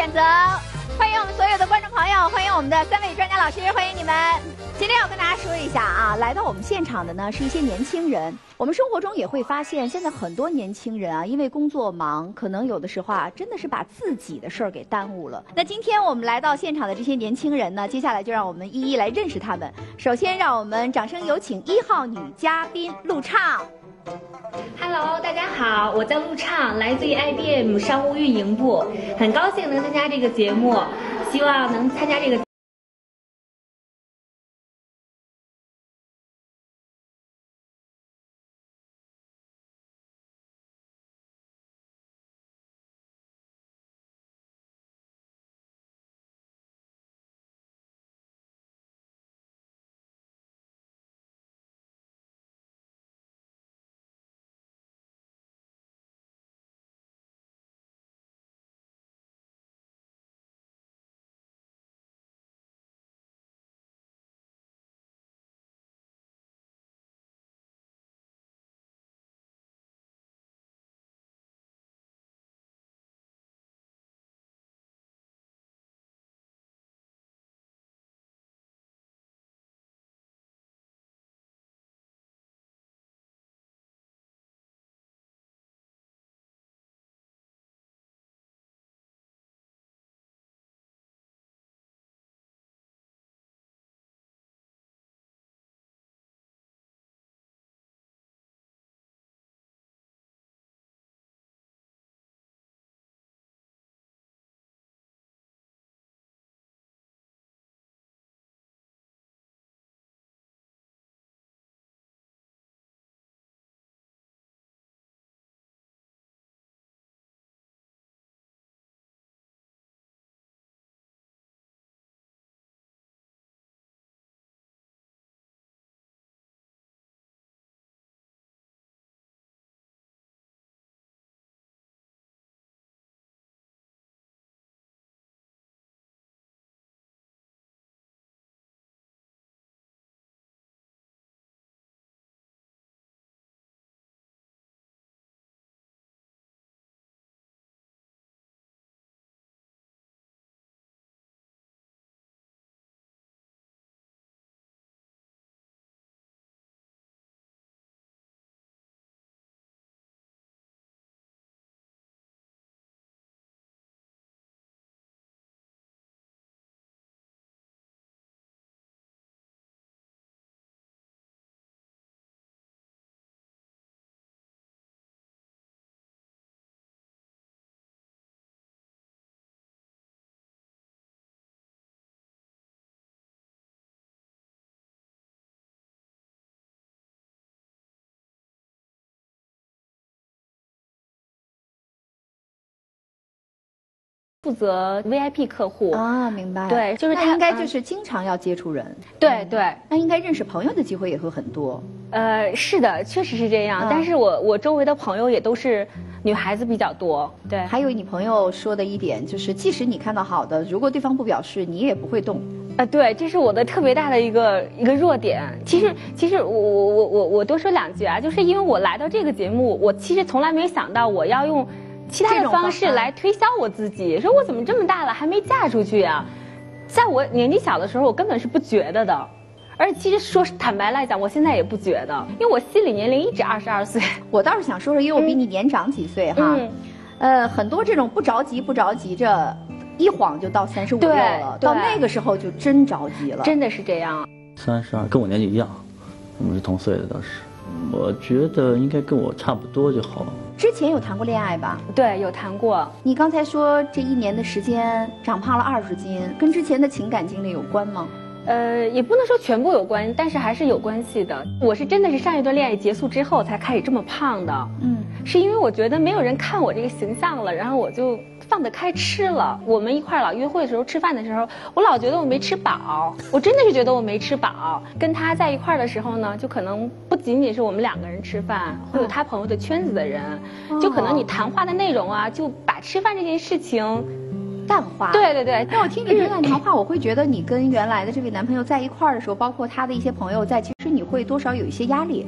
选择。欢迎我们所有的观众朋友，欢迎我们的3位专家老师，欢迎你们。今天要跟大家说一下啊，来到我们现场的呢是一些年轻人。我们生活中也会发现，现在很多年轻人啊，因为工作忙，可能有的时候啊，真的是把自己的事儿给耽误了。那今天我们来到现场的这些年轻人呢，接下来就让我们一一来认识他们。首先，让我们掌声有请1号女嘉宾陆畅。 Hello， 大家好，我叫陆畅，来自于 IBM 商务运营部，很高兴能参加这个节目，希望能参加这个。负责 VIP 客户啊，明白。 对，就是他应该就是经常要接触人。 对对， 那应该认识朋友的机会也会很多。 是的，确实是这样。但是我周围的朋友也都是女孩子比较多。对， 还有你朋友说的一点就是，即使你看到好的，如果对方不表示，你也不会动。 对，这是我的特别大的一个弱点。其实我多说2句啊，就是因为我来到这个节目，我其实从来没想到我要用其他的方式来推销我自己，说我怎么这么大了还没嫁出去啊？在我年纪小的时候，我根本是不觉得的。而且其实坦白来讲，我现在也不觉得，因为我心理年龄一直22岁。 我倒是想说说，因为我比你年长几岁哈。很多这种不着急着，一晃就到35、6了，到那个时候就真着急了。 真的是这样。 32，跟我年纪一样，我们是同岁的倒是。我觉得应该跟我差不多就好了。 之前有谈过恋爱吧？ 对，有谈过。 你刚才说这1年的时间长胖了20斤，跟之前的情感经历有关吗？ 也不能说全部有关，但是还是有关系的。我是真的是上一段恋爱结束之后才开始这么胖的。是因为我觉得没有人看我这个形象了，然后我就放得开吃了。我们一块儿老约会的时候，吃饭的时候，我老觉得我没吃饱，我真的是觉得我没吃饱。跟他在一块儿的时候呢，就可能不仅仅是我们2个人吃饭，会有他朋友的圈子的人，就可能你谈话的内容啊，就把吃饭这件事情淡化。 对对对。 但我听你这段谈话，我会觉得你跟原来的这位男朋友在一块儿的时候，包括他的一些朋友在，其实你会多少有一些压力。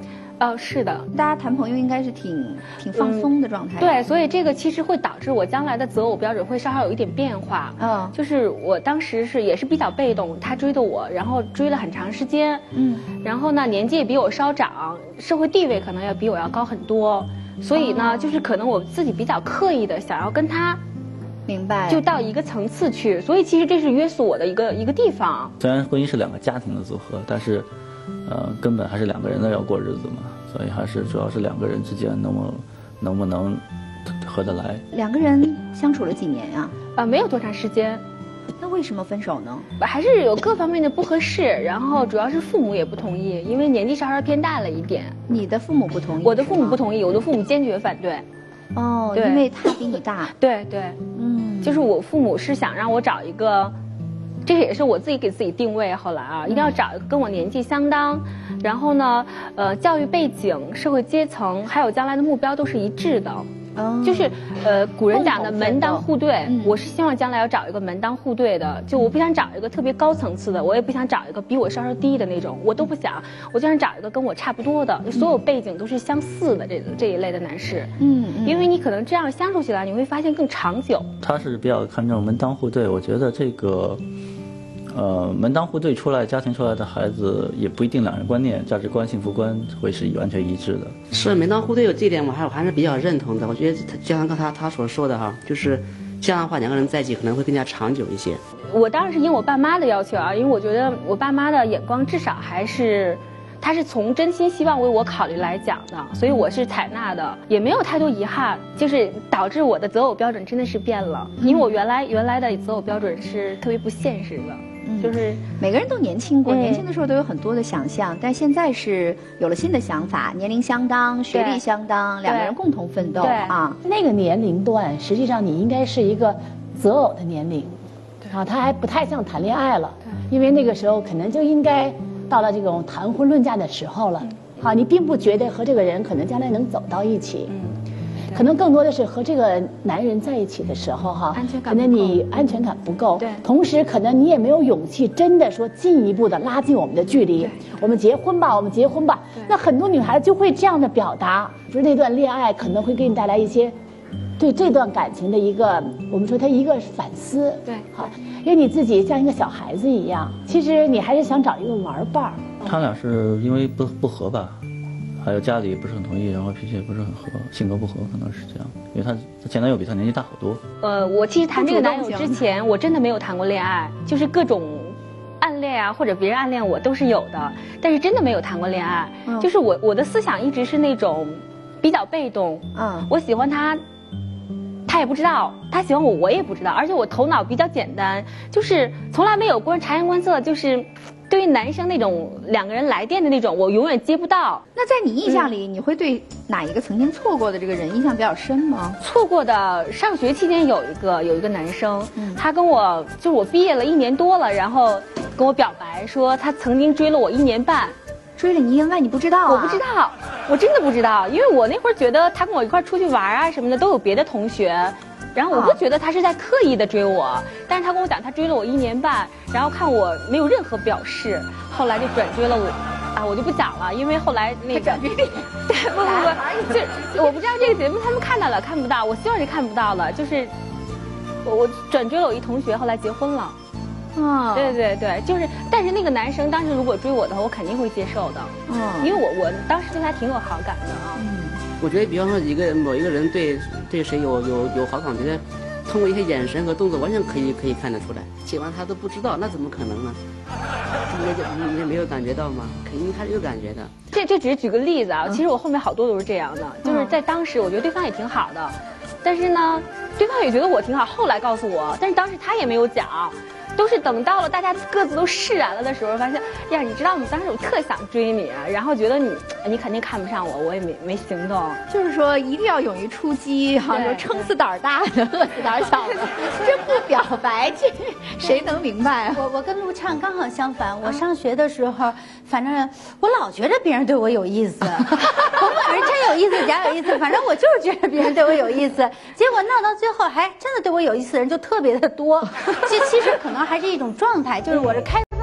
哦，是的， 大家谈朋友应该是挺放松的状态。 对，所以这个其实会导致我将来的择偶标准会稍稍有一点变化。就是我当时也是比较被动，他追的我，然后追了很长时间。然后呢，年纪也比我稍长，社会地位可能要比我要高很多，所以呢，就是可能我自己比较刻意的想要跟他。 明白， 就到一个层次去，所以其实这是约束我的一个地方。 虽然婚姻是2个家庭的组合，但是，根本还是2个人的要过日子嘛，所以还是主要是2个人之间能不能合得来。 2个人相处了几年呀？ 没有多长时间。 那为什么分手呢？ 还是有各方面的不合适，然后主要是父母也不同意，因为年纪稍稍偏大了一点。 你的父母不同意？ 我的父母不同意，我的父母坚决反对。 因为他比你大。 对，就是我父母是想让我找一个，这也是我自己给自己定位。后来一定要找一个跟我年纪相当，然后呢，教育背景、社会阶层，还有将来的目标都是一致的。就是古人讲的门当户对，我是希望将来要找一个门当户对的，就我不想找一个特别高层次的，我也不想找一个比我稍稍低的那种，我都不想，我就想找一个跟我差不多的，所有背景都是相似的这一类的男士。因为你可能这样相处起来，你会发现更长久。 他是比较看重门当户对，我觉得这个。门当户对出来，家庭出来的孩子也不一定2人观念、价值观、幸福观会是完全一致的。 是门当户对有这一点，我还是比较认同的。我觉得就像刚才他所说的哈，就是这样的话，2个人在一起可能会更加长久一些。 我当然是应我爸妈的要求因为我觉得我爸妈的眼光至少还是。他是从真心希望为我考虑来讲的，所以我是采纳的，也没有太多遗憾，就是导致我的择偶标准真的是变了，因为我原来的择偶标准是特别不现实的，就是每个人都年轻过，年轻的时候都有很多的想象，但现在是有了新的想法，年龄相当，学历相当，2个人共同奋斗那个年龄段，实际上你应该是一个择偶的年龄，他还不太像谈恋爱了，因为那个时候可能就应该。到了这种谈婚论嫁的时候了，你并不觉得和这个人可能将来能走到一起，可能更多的是和这个男人在一起的时候可能你安全感不够，同时可能你也没有勇气真的说进一步的拉近我们的距离，我们结婚吧，我们结婚吧。那很多女孩子就会这样的表达，就是那段恋爱可能会给你带来一些。对这段感情的一个，我们说它一个反思，因为你自己像一个小孩子一样，其实你还是想找一个玩伴儿。 他俩是因为不合吧，还有家里也不是很同意，然后脾气也不是很合，性格不合，可能是这样。因为他前男友比他年纪大好多。 我其实谈这个男友之前，我真的没有谈过恋爱，就是各种暗恋或者别人暗恋我都是有的，但是真的没有谈过恋爱。就是我的思想一直是那种比较被动，我喜欢他。他也不知道，他喜欢我，我也不知道，而且我头脑比较简单，就是从来没有过察言观色，就是对于男生那种2个人来电的那种，我永远接不到。 那在你印象里，你会对哪一个曾经错过的这个人印象比较深吗？ 错过的，上学期间有一个男生，他跟我就是我毕业了1年多了，然后跟我表白说他曾经追了我1年半。 追了你1年半，你不知道我不知道，我真的不知道，因为我那会儿觉得他跟我一块出去玩什么的都有别的同学，然后我不觉得他是在刻意的追我，但是他跟我讲他追了我1年半，然后看我没有任何表示，后来就转追了我，我就不讲了，因为后来那个转追你， 不，就我不知道这个节目他们看到了看不到，我希望是看不到了，就是我转追了我一同学，后来结婚了。对，就是，但是那个男生当时如果追我的话，我肯定会接受的。因为我当时对他挺有好感的我觉得，比方说某一个人对谁有好感，我觉得通过一些眼神和动作完全可以看得出来。喜欢他都不知道，那怎么可能呢？你没有感觉到吗？肯定他是有感觉的。 这只是举个例子其实我后面好多都是这样的，就是在当时我觉得对方也挺好的，但是呢，对方也觉得我挺好，后来告诉我，但是当时他也没有讲。都是等到了大家各自都释然了的时候，发现呀，你知道吗？当时我特想追你，然后觉得你肯定看不上我，我也没行动。 就是说，一定要勇于出击，说撑死胆大的，饿死胆小的，这不表白，这谁能明白？ 我跟陆畅刚好相反，我上学的时候，反正我老觉得别人对我有意思，甭管是真有意思假有意思，反正我就是觉得别人对我有意思。结果闹到最后，还真的对我有意思的人就特别的多。其实可能还是一种状态，就是我是开放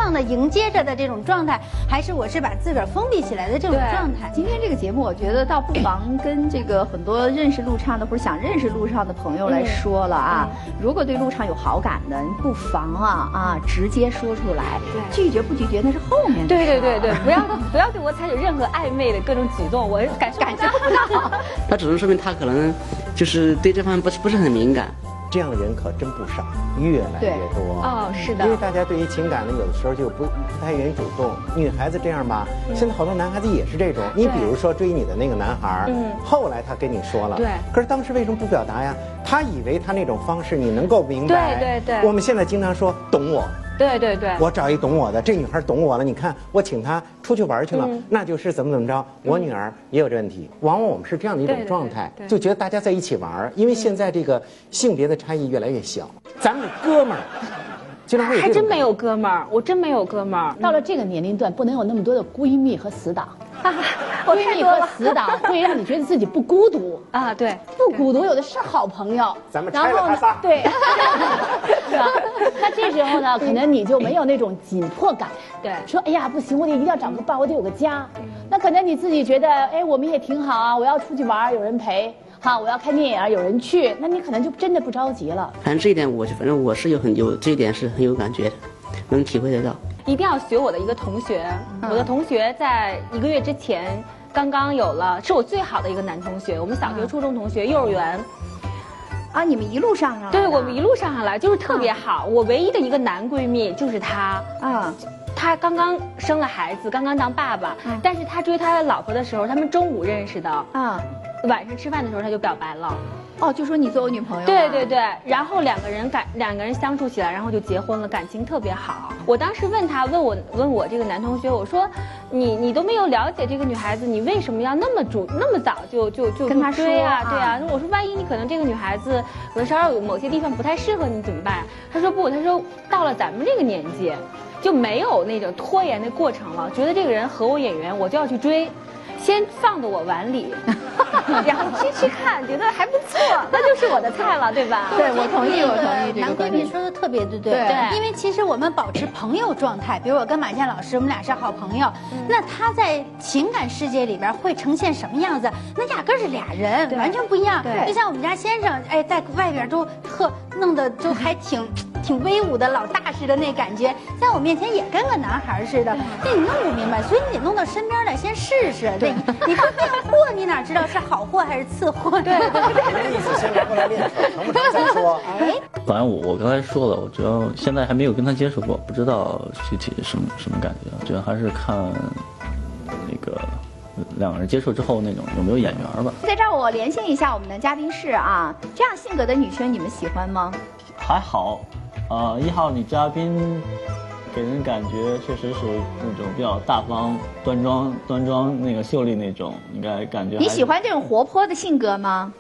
向的迎接着的这种状态，还是我是把自个儿封闭起来的这种状态？ 今天这个节目，我觉得倒不妨跟这个很多认识陆畅的或者想认识陆畅的朋友来说了啊。如果对陆畅有好感的，你不妨直接说出来。拒绝不拒绝那是后面的事。 对，不要对我采取任何暧昧的各种举动，我感受不到。 他只能说明他可能就是对这方面不是很敏感。 这样的人可真不少，越来越多。 哦，是的。 因为大家对于情感呢，有的时候就不太愿意主动。女孩子这样吧，现在好多男孩子也是这种。你比如说追你的那个男孩，后来他跟你说了， 对。 可是当时为什么不表达呀？他以为他那种方式你能够明白。 对。 我们现在经常说懂我。 对， 我找一懂我的，这女孩懂我了。你看，我请她出去玩去了，那就是怎么着。我女儿也有这问题，往往我们是这样的一种状态，就觉得大家在一起玩，因为现在这个性别的差异越来越小。咱们哥们儿，经常会有这种。 还真没有哥们儿，我真没有哥们儿。 到了这个年龄段，不能有那么多的闺蜜和死党。闺蜜和死党会让你觉得自己不孤独啊，对， 不孤独，有的是好朋友。 咱们拆了他仨， 对，是吧？那这时候呢，可能你就没有那种紧迫感， 对， 说哎呀不行，我得一定要找个伴，我得有个家。那可能你自己觉得，哎，我们也挺好啊，我要出去玩有人陪，好，我要看电影有人去，那你可能就真的不着急了。 反正这一点反正我是有这一点是很有感觉的，能体会得到。 一定要学我的一个同学，我的同学在1个月之前刚刚有了，是我最好的一个男同学，我们小学、初中同学，幼儿园。 啊，你们一路上来？ 对，我们一路上来，就是特别好。我唯一的一个男闺蜜就是他啊，他刚刚生了孩子，刚刚当爸爸，但是他追他老婆的时候，他们中午认识的啊，晚上吃饭的时候他就表白了。 哦，就说你做我女朋友。 对，然后两个人相处起来，然后就结婚了，感情特别好。我当时问我这个男同学，我说你都没有了解这个女孩子，你为什么要那么早就跟她追啊？对啊，我说万一你可能这个女孩子可能稍稍有某些地方不太适合你怎么办？他说不，他说到了咱们这个年纪，就没有那种拖延的过程了，觉得这个人合我眼缘，我就要去追。先放到我碗里，然后吃看，觉得还不错，那就是我的菜了，对吧？ 对，我同意这个观点。 男闺蜜说的特别的对，因为其实我们保持朋友状态，比如我跟马健老师，我们俩是好朋友，那他在情感世界里边会呈现什么样子？那压根是俩人，完全不一样。就像我们家先生，哎，在外边都弄得就还挺威武的老大似的那感觉，在我面前也跟个男孩似的，那你弄不明白，所以你得弄到身边来先试试。对，你不变货，你哪知道是好货还是次货？对， 意思先拿过来练手，成不成再说。哎， 反正我刚才说了，我主要现在还没有跟他接触过，不知道具体什么感觉，主要还是看那个两个人接触之后那种有没有眼缘吧。 在这儿我连线一下我们的嘉宾室啊，这样性格的女生你们喜欢吗？ 还好，1号女嘉宾给人感觉确实是那种比较大方、端庄那个秀丽那种，应该感觉。 你喜欢这种活泼的性格吗？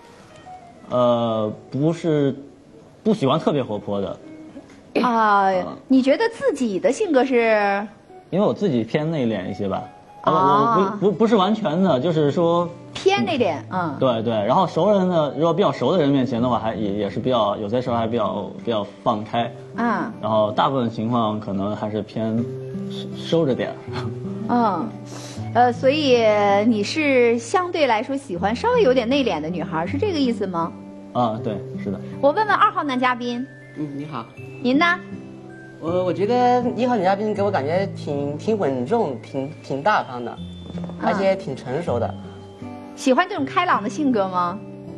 不喜欢特别活泼的。 你觉得自己的性格是？ 因为我自己偏内敛一些吧。我不是完全的，就是说偏内敛， 对，然后熟人呢，如果比较熟的人面前的话，也是比较有些时候还比较放开，然后大部分情况可能还是偏收着点， 所以你是相对来说喜欢稍微有点内敛的女孩，是这个意思吗？ 对，是的。 我问问2号男嘉宾， 你好， 您呢？ 我觉得1号女嘉宾给我感觉挺稳重，挺大方的，而且挺成熟的。 喜欢这种开朗的性格吗？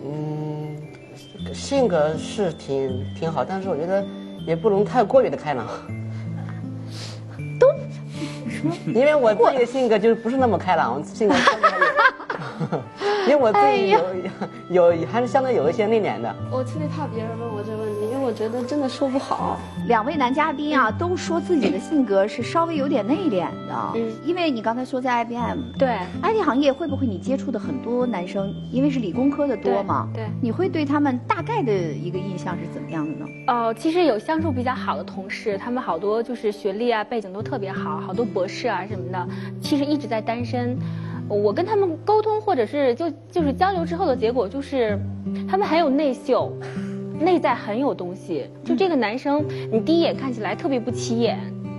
性格是挺好，但是我觉得也不能太过于的开朗。因为我自己的性格就是不是那么开朗，性格因为我自己有还是相对有一些内敛的。 我特别怕别人问我这个问题，因为我觉得真的说不好。 2位男嘉宾啊，都说自己的性格是稍微有点内敛的。因为你刚才说在 IBM， 对 IT 行业会不会你接触的很多男生，因为是理工科的多嘛？ 对， 你会对他们大概的一个印象是怎么样的呢？ 其实有相处比较好的同事，他们好多就是学历啊背景都特别好，好多博士啊什么的，其实一直在单身。我跟他们沟通或者是就是交流之后的结果就是，他们很有内秀，内在很有东西。就这个男生，你第一眼看起来特别不起眼，就是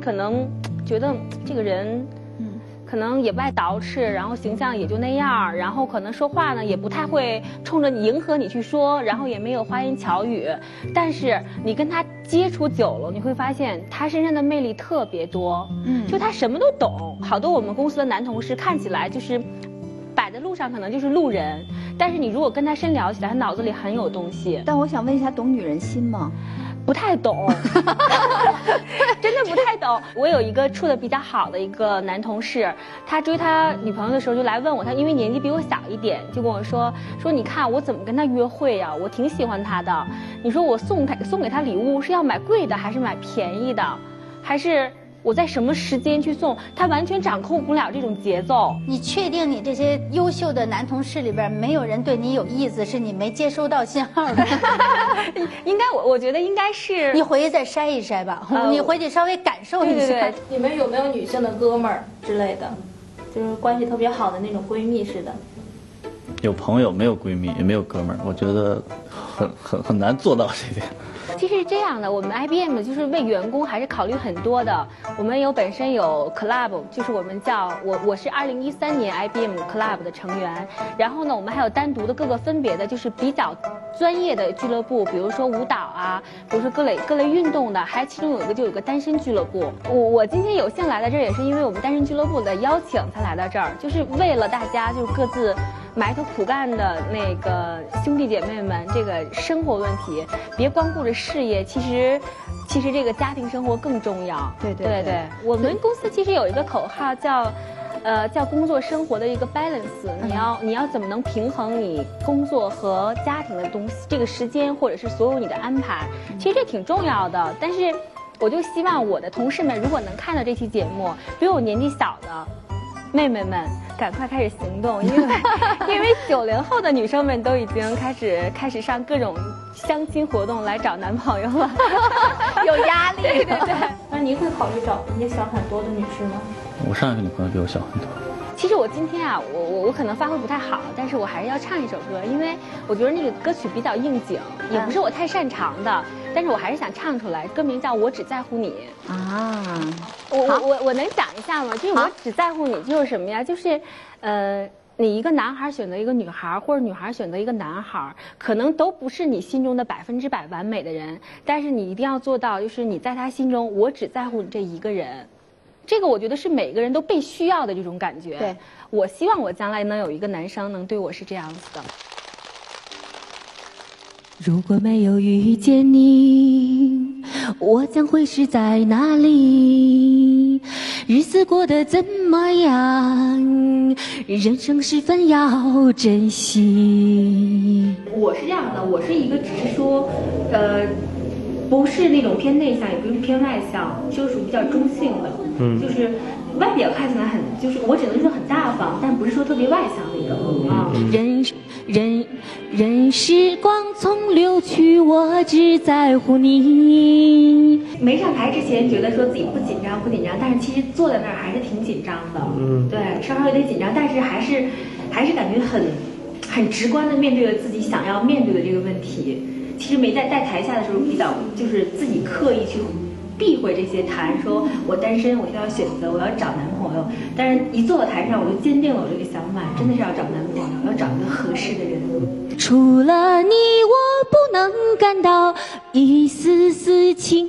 可能觉得这个人。可能也不爱捯饬，然后形象也就那样，然后可能说话呢也不太会冲着你迎合你去说，然后也没有花言巧语。但是你跟他接触久了，你会发现他身上的魅力特别多，就他什么都懂。好多我们公司的男同事看起来就是摆在路上可能就是路人，但是你如果跟他深聊起来，他脑子里很有东西。 但我想问一下，懂女人心吗？ 不太懂，真的不太懂。我有一个处的比较好的一个男同事，他追他女朋友的时候就来问我，他因为年纪比我小一点，就跟我说你看我怎么跟他约会呀？我挺喜欢他的，你说我送给他礼物是要买贵的还是买便宜的，还是？我在什么时间去送，他完全掌控不了这种节奏。 你确定你这些优秀的男同事里边没有人对你有意思，是你没接收到信号的？ 应该我觉得应该是。 你回去再筛一筛吧，你回去稍微感受一下。 对， 你们有没有女性的哥们儿之类的，就是关系特别好的那种闺蜜似的？ 有朋友，没有闺蜜，也没有哥们儿，我觉得很难做到这点。 其实是这样的，我们 IBM 就是为员工还是考虑很多的。我们本身有 club， 就是我们叫我是2013年 IBM club 的成员。然后呢，我们还有单独的各个分别的，就是比较专业的俱乐部，比如说舞蹈啊，比如说各类运动的，还其中有一个单身俱乐部。我今天有幸来到这儿，也是因为我们单身俱乐部的邀请才来到这儿，就是为了大家就是各自埋头苦干的那个兄弟姐妹们，这个生活问题，别光顾着事业，其实这个家庭生活更重要。对，我们公司其实有一个口号叫工作生活的一个 balance， 你要怎么能平衡你工作和家庭的东西，这个时间或者是所有你的安排，其实这挺重要的。但是我就希望我的同事们如果能看到这期节目，比我年纪小的妹妹们赶快开始行动，因为90后的女生们都已经开始上各种相亲活动来找男朋友了， 有压力。 对。 那您会考虑找比你小很多的女士吗？ 我上一个女朋友比我小很多。 其实我今天啊，我可能发挥不太好，但是我还是要唱一首歌，因为我觉得那个歌曲比较应景，也不是我太擅长的，但是我还是想唱出来。歌名叫《我只在乎你》啊。我能讲一下吗？就是我只在乎你，就是什么呀？就是你一个男孩选择一个女孩，或者女孩选择一个男孩，可能都不是你心中的100%完美的人，但是你一定要做到，就是你在他心中，我只在乎你这一个人。这个我觉得是每个人都被需要的这种感觉。 对， 我希望我将来能有一个男生能对我是这样子的。 如果没有遇见你，我将会是在哪里？日子过得怎么样？人生十分要珍惜。 我是这样的，我是一个只是说，不是那种偏内向，也不是偏外向，就是属于比较中性的。就是外表看起来就是我只能说很大方，但不是说特别外向那种啊。 任时光匆流去，我只在乎你。 没上台之前觉得说自己不紧张，但是其实坐在那儿还是挺紧张的。对，稍稍有点紧张，但是还是感觉很直观的面对了自己想要面对的这个问题。其实没在台下的时候比较就是自己刻意去避讳这些谈，说我单身，我就要选择，我要找男朋友。但是一坐到台上，我就坚定了我这个想法，真的是要找男朋友，要找一个合适的人。 除了你，我不能感到一丝丝情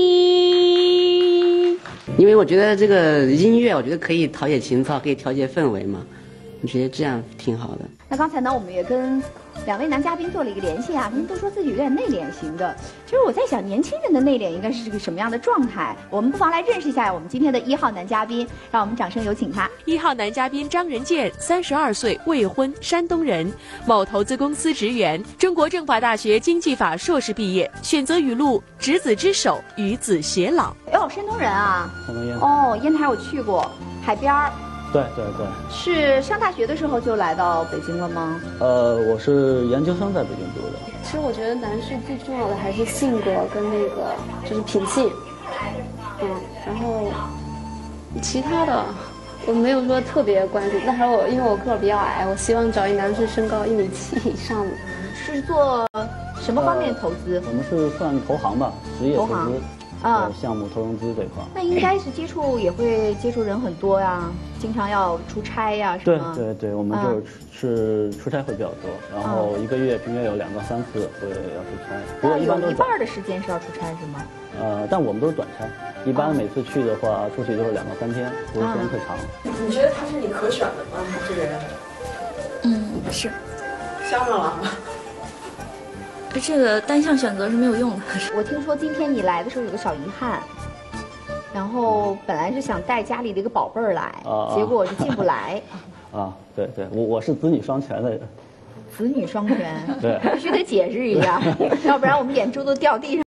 意。 因为我觉得这个音乐，我觉得可以陶冶情操，可以调节氛围嘛。我觉得这样挺好的。 那刚才呢，我们也跟2位男嘉宾做了一个联系啊，他们都说自己有点内敛型的。其实我在想，年轻人的内敛应该是个什么样的状态？我们不妨来认识一下我们今天的1号男嘉宾，让我们掌声有请他。 1号男嘉宾张仁健，32岁，未婚，山东人，某投资公司职员，中国政法大学经济法硕士毕业，选择语录：执子之手，与子偕老。 哟，山东人啊？ 山东烟台。 哦，烟台我去过，海边儿。 对。 是上大学的时候就来到北京了吗？ 我是研究生在北京读的。 其实我觉得男士最重要的还是性格跟那个就是品性，然后其他的我没有说特别关注。但是因为我个儿比较矮，我希望找一男士身高1.7米以上的。 是做什么方面投资？ 我们是算投行吧，实业投资。 项目投融资这块。 那应该是也会接触人很多呀，经常要出差呀，是吗？ 对，我们就是出差会比较多，然后一个月平均有2到3次会要出差。不过一般都有一半的时间是要出差是吗？ 但我们都是短差，一般每次去的话，出去都是2到3天，不会时间特长。 你觉得他是你可选的吗？这个人？ 是。 相上了。 这个单项选择是没有用的。 我听说今天你来的时候有个小遗憾，然后本来是想带家里的一个宝贝儿来，结果就进不来。 对，我是子女双全的人。 子女双全， 对， 必须得解释一下，要不然我们眼珠都掉地上。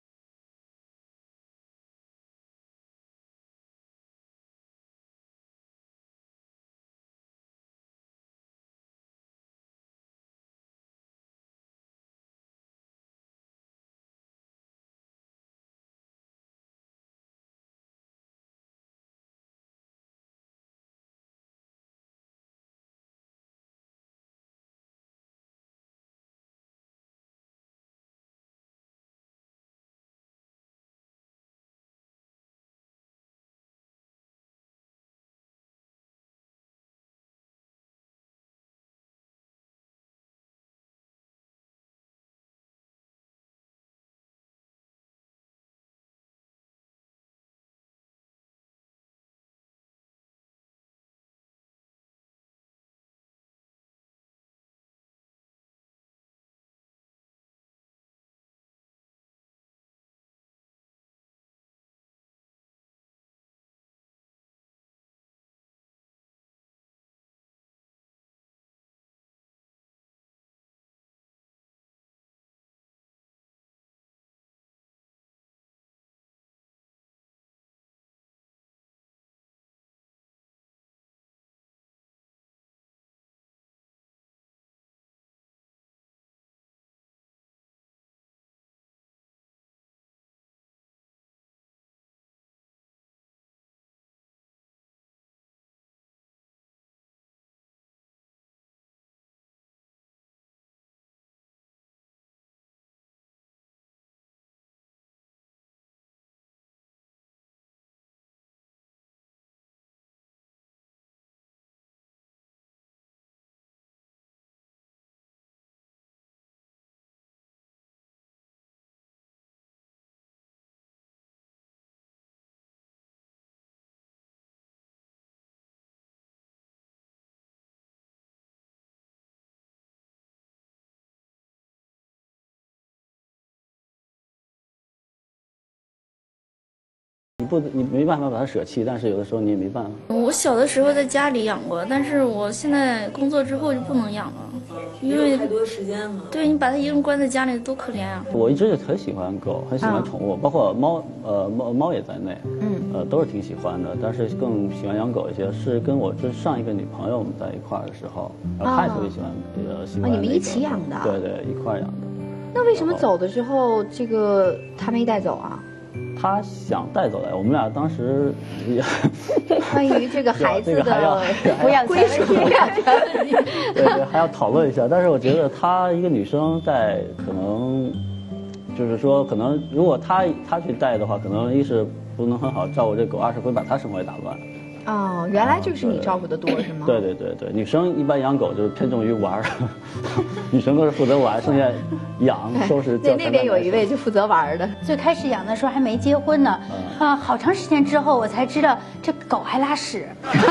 你没办法把它舍弃，但是有的时候你也没办法。 我小的时候在家里养过，但是我现在工作之后就不能养了，因为太多时间了。 对，你把它一个人关在家里多可怜啊！ 我一直就很喜欢狗，很喜欢宠物，包括猫也在内，都是挺喜欢的，但是更喜欢养狗一些。是跟我上一个女朋友我们在一块儿的时候，她也特别喜欢你们一起养的？ 对，一块儿养的。 那为什么走的时候她没带走啊？ 他想带走来，我们俩当时也关于这个孩子的抚养归属感， 对，还要讨论一下。但是我觉得她一个女生带，可能就是说，可能如果她去带的话，可能一是不能很好照顾这狗，二是会把她生活也打乱。 哦，原来就是你照顾的多是吗？ 对，女生一般养狗就是偏重于玩，女生都是负责玩，剩下养收拾。 那边有一位就负责玩的。 最开始养的时候还没结婚呢，好长时间之后我才知道这狗还拉屎。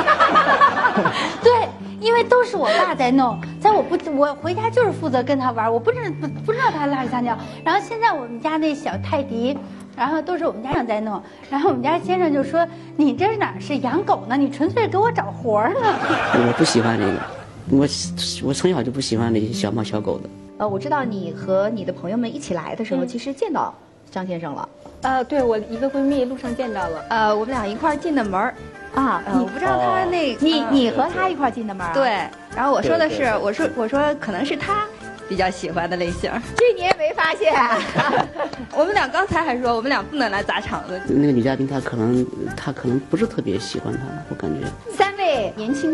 对，因为都是我爸在弄，我回家就是负责跟他玩，我不知道他拉屎撒尿。然后现在我们家那小泰迪。然后都是我们家长在弄，然后我们家先生就说：“你这哪是养狗呢？你纯粹是给我找活呢。” 我不喜欢这个，我从小就不喜欢那些小猫小狗的。 我知道你和你的朋友们一起来的时候，其实见到张先生了。 对，我一个闺蜜路上见到了。 我们俩一块进的门儿。 我不知道他你和他一块进的门。 对，然后我说的是，我说可能是他比较喜欢的类型。 这你也没发现？ 我们俩刚才还说我们俩不能来砸场子。 那个女嘉宾她可能不是特别喜欢他，我感觉。 3位年轻漂亮的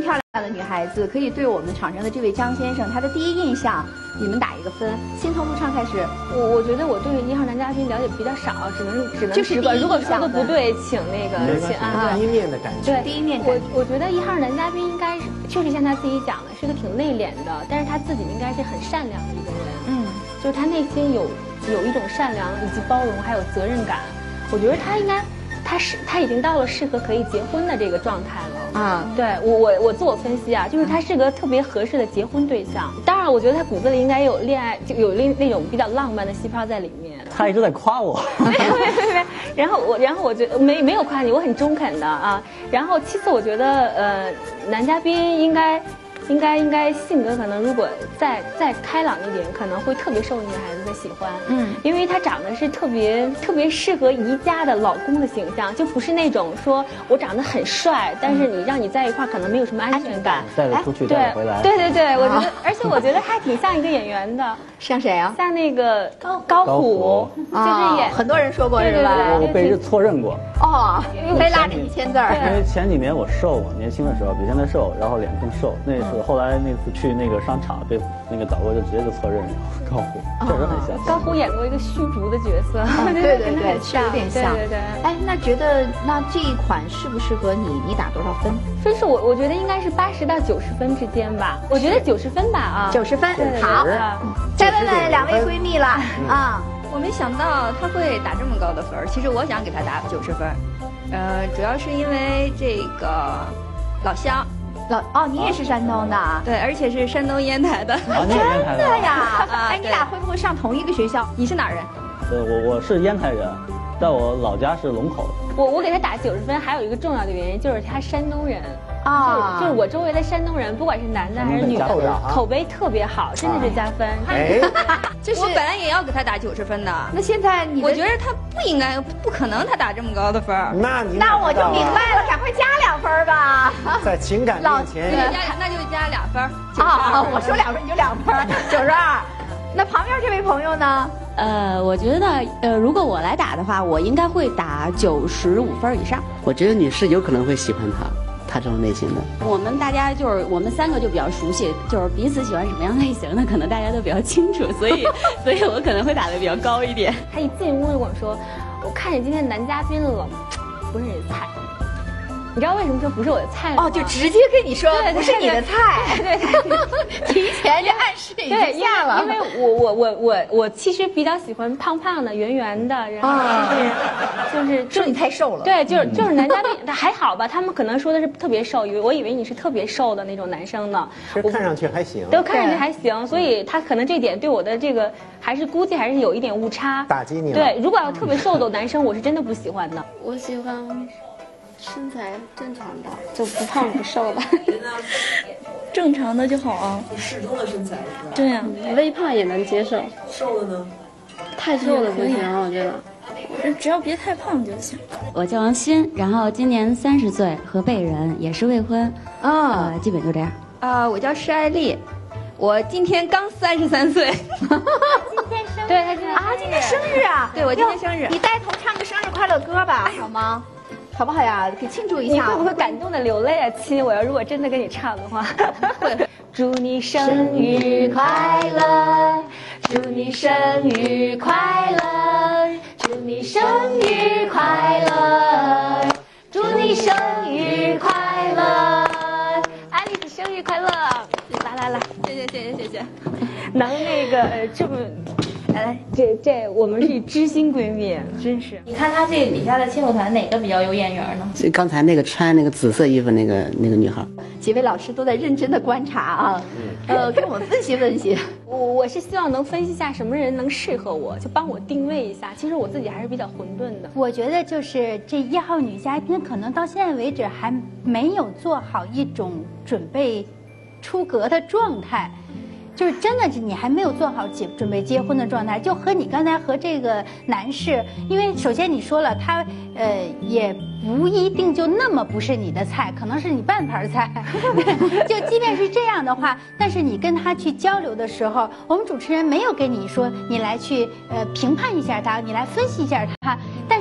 样的女孩子，可以对我们场上的这位张先生，他的第一印象，你们打一个分。先从陆畅开始。 我觉得我对1号男嘉宾了解比较少，只能就是如果说的不对，请第一面的感觉。 对，第一面。我觉得1号男嘉宾应该是确实像他自己讲的，是个挺内敛的，但是他自己应该是很善良的一个人。就是他内心有一种善良以及包容，还有责任感。我觉得他应该。他已经到了适合可以结婚的这个状态了啊！对我自我分析啊，就是他是个特别合适的结婚对象。当然，我觉得他骨子里应该有恋爱，就有那种比较浪漫的细胞在里面。 他一直在夸我。 没。然后我觉得没有夸你，我很中肯的啊。然后其次，我觉得男嘉宾应该性格可能如果再开朗一点，可能会特别受女孩子的喜欢。因为他长得是特别适合宜家的老公的形象，就不是那种说我长得很帅，但是让你在一块可能没有什么安全感， 带着出去带着回来。 对，我觉得，而且我觉得他挺像一个演员的。 像谁啊？ 像那个高虎，就是演很多人说过是吧？ 我被人错认过。 被拉着你签字儿。 因为前几年我瘦嘛，年轻的时候比现在瘦，然后脸更瘦。那次后来那次去那个商场，被那个导播就直接就错认了高虎，确实很像。 高虎演过一个虚竹的角色， 对，是有点像。 对。 哎，那觉得这一款适不适合你？你打多少分？ 分数我觉得应该是80到90分之间吧。我觉得90分吧啊 ，90分。好，再问问2位闺蜜了啊。 我没想到他会打这么高的分，其实我想给他打90分，主要是因为这个老乡。 你也是山东的？ 对，而且是山东烟台的。 真的呀？哎，你俩会不会上同一个学校？你是哪儿人？ 我是烟台人，但我老家是龙口。 我给他打90分，还有一个重要的原因就是他山东人。就是我周围的山东人，不管是男的还是女的，口碑特别好，真的是加分。 我本来也要给他打90分的。 那现在我觉得他不可能他打这么高的分。 那我就明白了，赶快加2分吧。 在情感面前， 那就加2分。 我说2分你就2分，92。那旁边这位朋友呢？ 我觉得如果我来打的话，我应该会打95分以上。 我觉得女士有可能会喜欢他这种类型的。 我们大家我们3个就比较熟悉，就是彼此喜欢什么样类型的，可能大家都比较清楚，所以我可能会打得比较高一点。 他一进屋就跟我说：“我看见今天男嘉宾了，不是你的菜。”你知道为什么说不是我的菜吗？ 就直接跟你说不是你的菜， 对， 提前就暗示已经下了。 因为我其实比较喜欢胖胖的、圆圆的，然后就是说你太瘦了。 对，就是男嘉宾他还好吧？他们可能说的是特别瘦，我以为你是特别瘦的那种男生呢。 其实看上去还行， 都看上去还行，所以他可能这点对我的这个估计还是有一点误差， 打击你了。 对，如果要特别瘦的男生，我是真的不喜欢的。 我喜欢身材正常的，就不胖不瘦的，正常的就好啊。 适中的身材是吧？ 对呀，微胖也能接受。 瘦的呢？ 太瘦了不行，我觉得。只要别太胖就行。 我叫王鑫，然后今年30岁，河北人，也是未婚。基本就这样。 我叫施爱丽，我今天刚33岁。 今天生日？ 对，他今天生日啊！ 对，我今天生日。 你带头唱个生日快乐歌吧，好吗？好不好呀？可以庆祝一下。 你会不会感动的流泪啊，亲？我如果真的跟你唱的话，会。祝你生日快乐，祝你生日快乐，祝你生日快乐，祝你生日快乐，爱丽丝生日快乐！来， 谢谢。 能那个这么。来，这我们是知心闺蜜，真是。 你看她这底下的切舞团哪个比较有眼缘呢？ 刚才那个穿那个紫色衣服那个女孩， 几位老师都在认真的观察啊，给我们分析分析。 我是希望能分析一下什么人能适合我，就帮我定位一下。其实我自己还是比较混沌的。 我觉得就是这1号女嘉宾，可能到现在为止还没有做好一种准备出阁的状态。就是真的是你还没有做好准备结婚的状态，就和你刚才和这个男士，因为首先你说了他也不一定就那么不是你的菜，可能是你半盘菜。就即便是这样的话，但是你跟他去交流的时候，我们主持人没有跟你说你来去评判一下他，你来分析一下他，但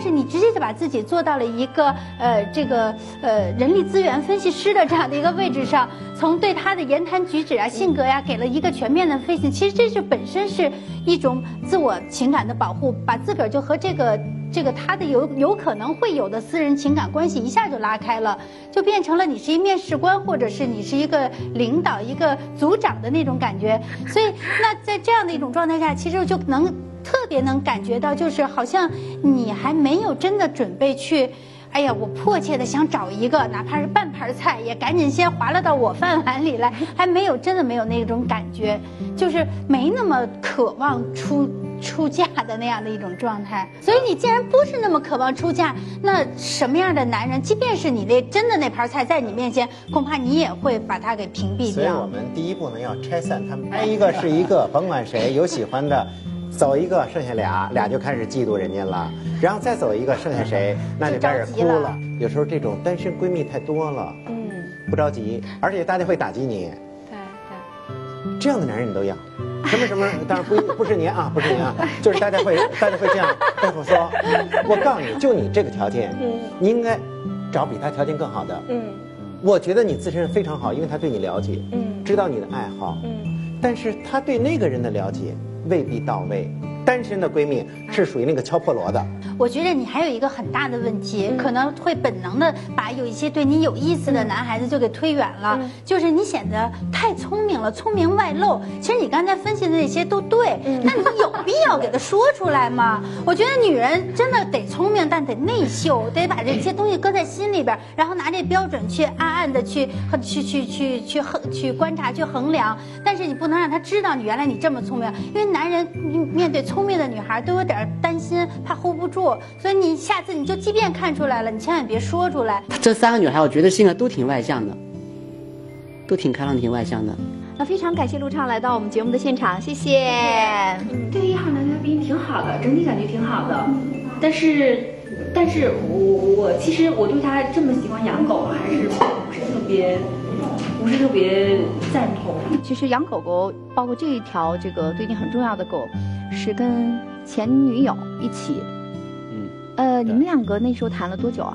但是你直接就把自己做到了一个人力资源分析师的这样的一个位置上，从对他的言谈举止啊、性格呀，给了一个全面的分析。其实这就本身是一种自我情感的保护，把自个儿就和这个他的有可能会有的私人情感关系一下就拉开了，就变成了你是一面试官，或者是你是一个领导、一个组长的那种感觉。所以，那在这样的一种状态下，其实就特别能感觉到，就是好像你还没有真的准备去。哎呀，我迫切的想找一个，哪怕是半盘菜，也赶紧先划拉到我饭碗里来，还真的没有那种感觉，就是没那么渴望出嫁的那样的一种状态。所以你既然不是那么渴望出嫁，那什么样的男人，即便是你真的那盘菜在你面前，恐怕你也会把他给屏蔽掉。 所以我们第一步呢要拆散他们，挨一个是一个，甭管谁有喜欢的。走一个，剩下俩就开始嫉妒人家了，然后再走一个，剩下谁，那就开始哭了。有时候这种单身闺蜜太多了，不着急，而且大家会打击你。对，这样的男人你都要，什么，当然不是您啊，不是您啊，就是大家会这样对我说，我告诉你，就你这个条件，你应该找比他条件更好的。我觉得你自身非常好，因为他对你了解，知道你的爱好，但是他对那个人的了解未必到位。单身的闺蜜是属于那个敲破锣的。 我觉得你还有一个很大的问题，可能会本能的把有一些对你有意思的男孩子就给推远了，就是你显得太聪明了，聪明外露。其实你刚才分析的那些都对，那你有必要给他说出来吗？我觉得女人真的得聪明，但得内秀，得把这些东西搁在心里边，然后拿这标准去暗暗的去观察、去衡量。但是你不能让他知道原来你这么聪明，因为男人面对聪明的女孩都有点担心，怕 hold 不住，所以你下次你就即便看出来了，你千万别说出来。 这3个女孩，我觉得性格都挺外向的，都挺开朗、挺外向的。 那非常感谢陆畅来到我们节目的现场，谢谢。 这个1号男嘉宾挺好的，整体感觉挺好的，但是我其实我对他这么喜欢养狗，还是不是特别赞同。 其实养狗狗，包括这一条对你很重要的狗，是跟前女友一起。你们2个那时候谈了多久啊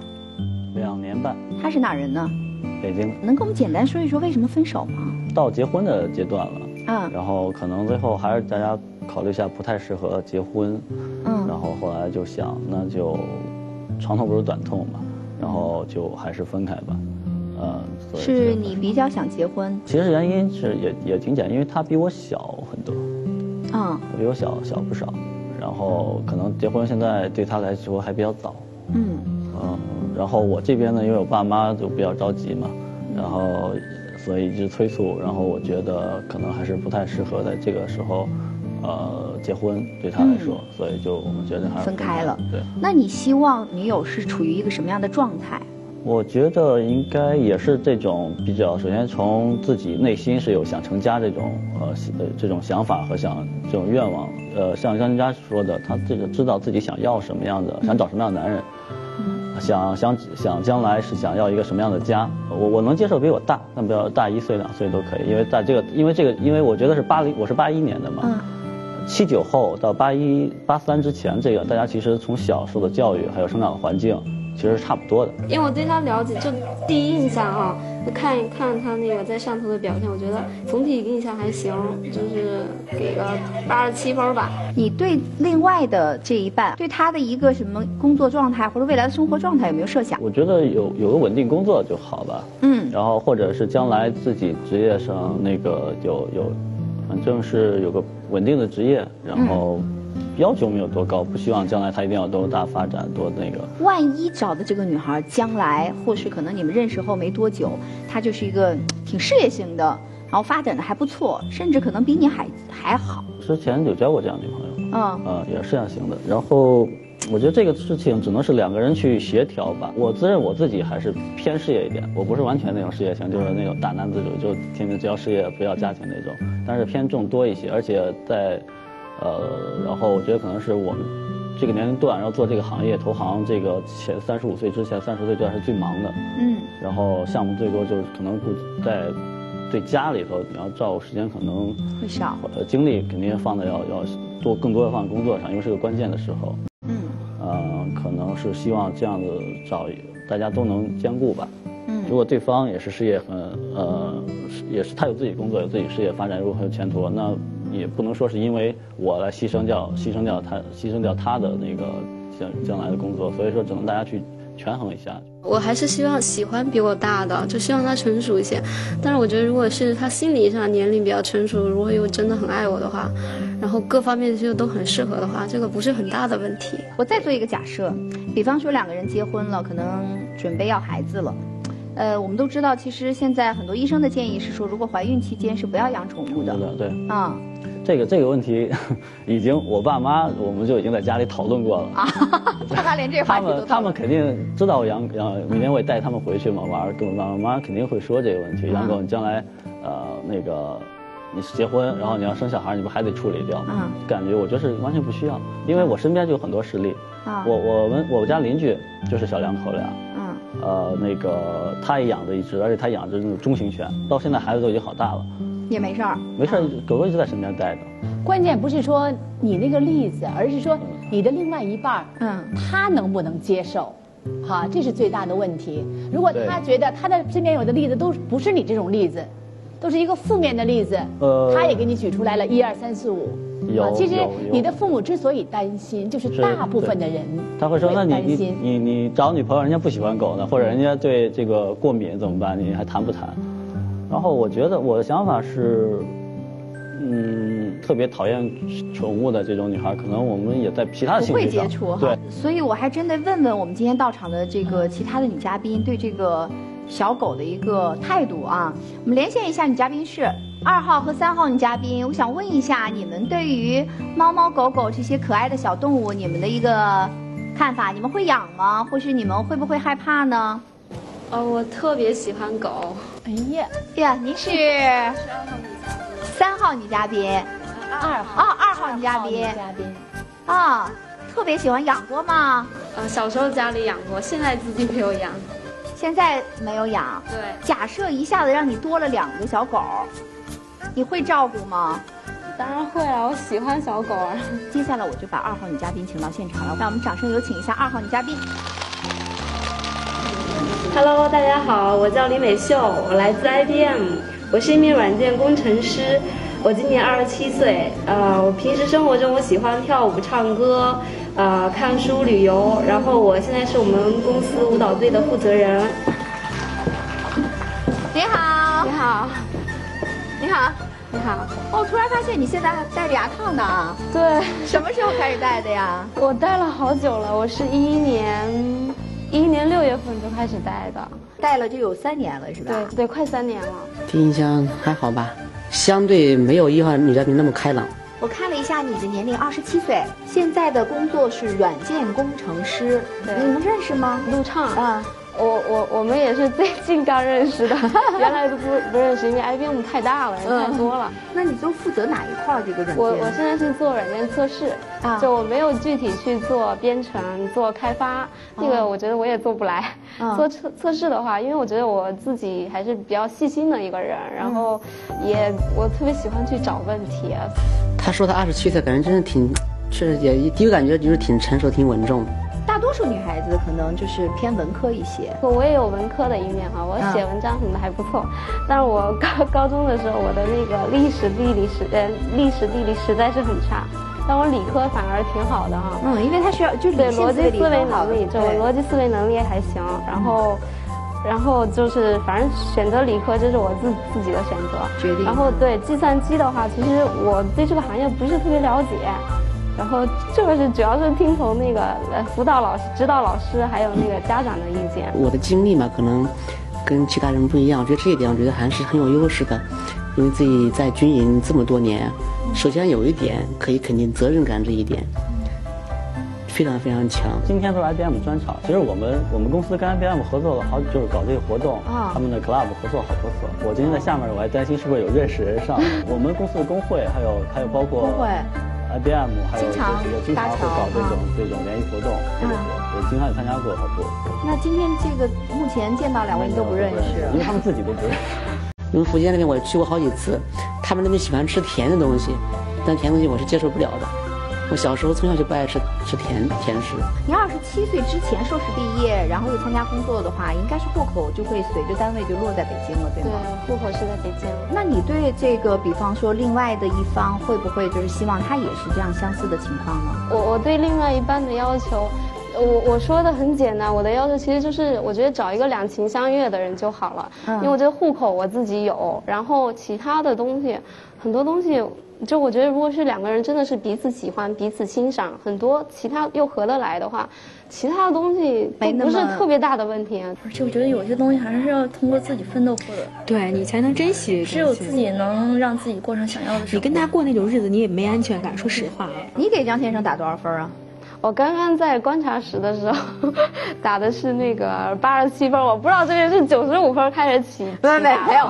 ？2年半。 他是哪人呢？ 北京。 能跟我们简单说一说为什么分手吗？ 到结婚的阶段了，然后可能最后还是大家考虑一下不太适合结婚，然后后来就想那就长痛不如短痛嘛，然后就还是分开吧。 是你比较想结婚？ 其实原因是也挺简单，因为他比我小很多，他比我小不少，然后可能结婚现在对他来说还比较早，然后我这边呢，因为我爸妈就比较着急嘛，然后所以一直催促，然后我觉得可能还是不太适合在这个时候，结婚对他来说，所以就我们决定还是分开了。 对， 那你希望女友是处于一个什么样的状态？ 我觉得应该也是这种比较，首先从自己内心是有想成家这种这种想法和这种愿望，像张嘉说的，他这个知道自己想要什么样的，想找什么样的男人，想将来是想要一个什么样的家。我能接受比我大，但不要大1岁2岁都可以，因为在因为我觉得是我是81年的嘛，79后到81、83之前，这个大家其实从小受的教育还有生长的环境。其实是差不多的， 因为我对他了解，就第一印象啊，看他那个在上头的表现，我觉得总体印象还行，就是给个87分吧。 你对另外的这一半，对他的一个什么工作状态或者未来的生活状态有没有设想？ 我觉得有个稳定工作就好吧，然后或者是将来自己职业上那个有，反正是有个稳定的职业，然后。要求没有多高，不希望将来她一定要多大发展多那个。 万一找的这个女孩将来，或是可能你们认识后没多久，她就是一个挺事业型的，然后发展的还不错，甚至可能比你还好。 之前有交过这样女朋友，也是事业型的。然后我觉得这个事情只能是2个人去协调吧。我自认我自己还是偏事业一点，我不是完全那种事业型，就是那种大男子主义，就天天只要事业不要家庭那种，但是偏重多一些，而且在。然后我觉得可能是我们这个年龄段，然后做这个行业投行，这个前35岁之前30岁段是最忙的，然后项目最多就是可能在对家里头你要照顾时间可能会少， 精力肯定放在要更多的放在工作上，因为是个关键的时候， 可能是希望这样子找大家都能兼顾吧。如果对方也是事业也是他有自己工作有自己事业发展，如果很有前途，那也不能说是因为我来牺牲掉他的那个将来的工作，所以说只能大家去权衡一下。 我还是希望喜欢比我大的，就希望他成熟一些。但是我觉得，如果是他心理上年龄比较成熟，如果又真的很爱我的话，然后各方面就都很适合的话，这个不是很大的问题。 我再做一个假设，比方说2个人结婚了，可能准备要孩子了。我们都知道，其实现在很多医生的建议是说，如果怀孕期间是不要养宠物的。 对。这个问题，我爸妈我们就已经在家里讨论过了。 爸妈连这话题都他们肯定知道我养，明天我也带他们回去嘛玩，跟我爸妈肯定会说这个问题。养狗你将来那个你结婚，然后你要生小孩，你不还得处理掉？感觉我觉得是完全不需要，因为我身边就有很多实例。我家邻居就是小2口俩。那个他也养着一只，而且他养着那种中型犬，到现在孩子都已经好大了， 也没事儿。 没事儿，狗狗一直在身边待着。 关键不是说你那个例子，而是说你的另外一半，他能不能接受？哈，这是最大的问题。如果他觉得他的身边有的例子都不是你这种例子，都是一个负面的例子，他也给你举出来了1、2、3、4、5。其实你的父母之所以担心，就是大部分的人他会说，那你找女朋友，人家不喜欢狗呢，或者人家对这个过敏怎么办？你还谈不谈？然后我觉得我的想法是，特别讨厌宠物的这种女孩，可能我们也在其他的兴趣上不会接触哈。对，所以我还真得问问我们今天到场的这个其他的女嘉宾对这个小狗的一个态度啊。我们连线一下女嘉宾是2号和3号女嘉宾，我想问一下你们对于猫猫狗狗这些可爱的小动物，你们的一个看法？你们会养吗？或是你们会不会害怕呢？ 我特别喜欢狗。 哎呀，您是3号女嘉宾，2号女嘉宾啊，特别喜欢养过吗？ 小时候家里养过，现在自己没有养。 现在没有养。 对。 假设一下子让你多了2个小狗，你会照顾吗？ 当然会啊，我喜欢小狗啊。 接下来我就把2号女嘉宾请到现场了，让我们掌声有请一下2号女嘉宾。 Hello， 大家好，我叫李美秀，我来自 IBM， 我是一名软件工程师，我今年27岁。我平时生活中我喜欢跳舞、唱歌，看书、旅游，然后我现在是我们公司舞蹈队的负责人。 你好。 你好。 你好。 你好。 我突然发现你现在还戴着牙套呢。 对。 什么时候开始戴的呀？ 我戴了好久了，我是11年6月份就开始戴的， 戴了就有3年了，是吧？ 对，快3年了。 第一印象还好吧，相对没有1号女嘉宾那么开朗。 我看了一下你的年龄，27岁，现在的工作是软件工程师，你们认识吗？ 陆畅啊。我们也是最近刚认识的，原来都不认识，因为 IBM 太大了，人太多了。 那你就负责哪一块这个软件？ 我现在是做软件测试，就我没有具体去做编程、做开发，那个我觉得我也做不来。做测试的话，因为我觉得我自己还是比较细心的一个人，然后我特别喜欢去找问题。 他说他27岁，感觉真是也第一个感觉就是挺成熟、挺稳重。 大多数女孩子可能就是偏文科一些， 我也有文科的一面哈，我写文章什么的还不错。但是我高中的时候，我的那个历史地理实在是很差，但我理科反而挺好的哈。 因为它需要就是对逻辑思维能力，就逻辑思维能力还行。然后就是反正选择理科，这是我自己的选择决定。 然后对计算机的话，其实我对这个行业不是特别了解。然后这个是主要是听从那个辅导老师、指导老师还有那个家长的意见。 我的经历嘛，可能跟其他人不一样，我觉得这一点我觉得还是很有优势的，因为自己在军营这么多年，首先有一点可以肯定责任感这一点非常非常强。 今天都是 IBM 专场，其实我们公司跟 IBM 合作了好，就是搞这个活动，他们的 club 合作好多次。我今天在下面，我还担心是不是有认识人上。我们公司的工会还有包括工会。 IBM 还有也经常会搞这种联谊活动，我经常也参加过好多。 那今天这个目前见到2位你都不认识， 因为他们自己都不认识。 因为福建那边我去过好几次，他们那边喜欢吃甜的东西，但甜东西我是接受不了的。 我小时候从小就不爱吃甜食。 你27岁之前硕士毕业，然后又参加工作的话，应该是户口就会随着单位就落在北京了，对吗？ 对，户口是在北京。 那你对这个，比方说另外的一方，会不会就是希望他也是这样相似的情况呢？ 我对另外一半的要求。我说的很简单，我的要求其实就是我觉得找一个两情相悦的人就好了，因为我觉得户口我自己有，然后其他的东西，很多东西，就我觉得如果是两个人真的是彼此喜欢、彼此欣赏，很多其他又合得来的话，其他的东西都不是特别大的问题。 而且我觉得有些东西还是要通过自己奋斗获得， 对你才能珍惜。 只有自己能让自己过上想要的生活。 你跟他过那种日子，你也没安全感。说实话， 你给张先生打多少分啊？ 我刚刚在观察室的时候打的是那个87分，我不知道这个是95分开始起。 没有，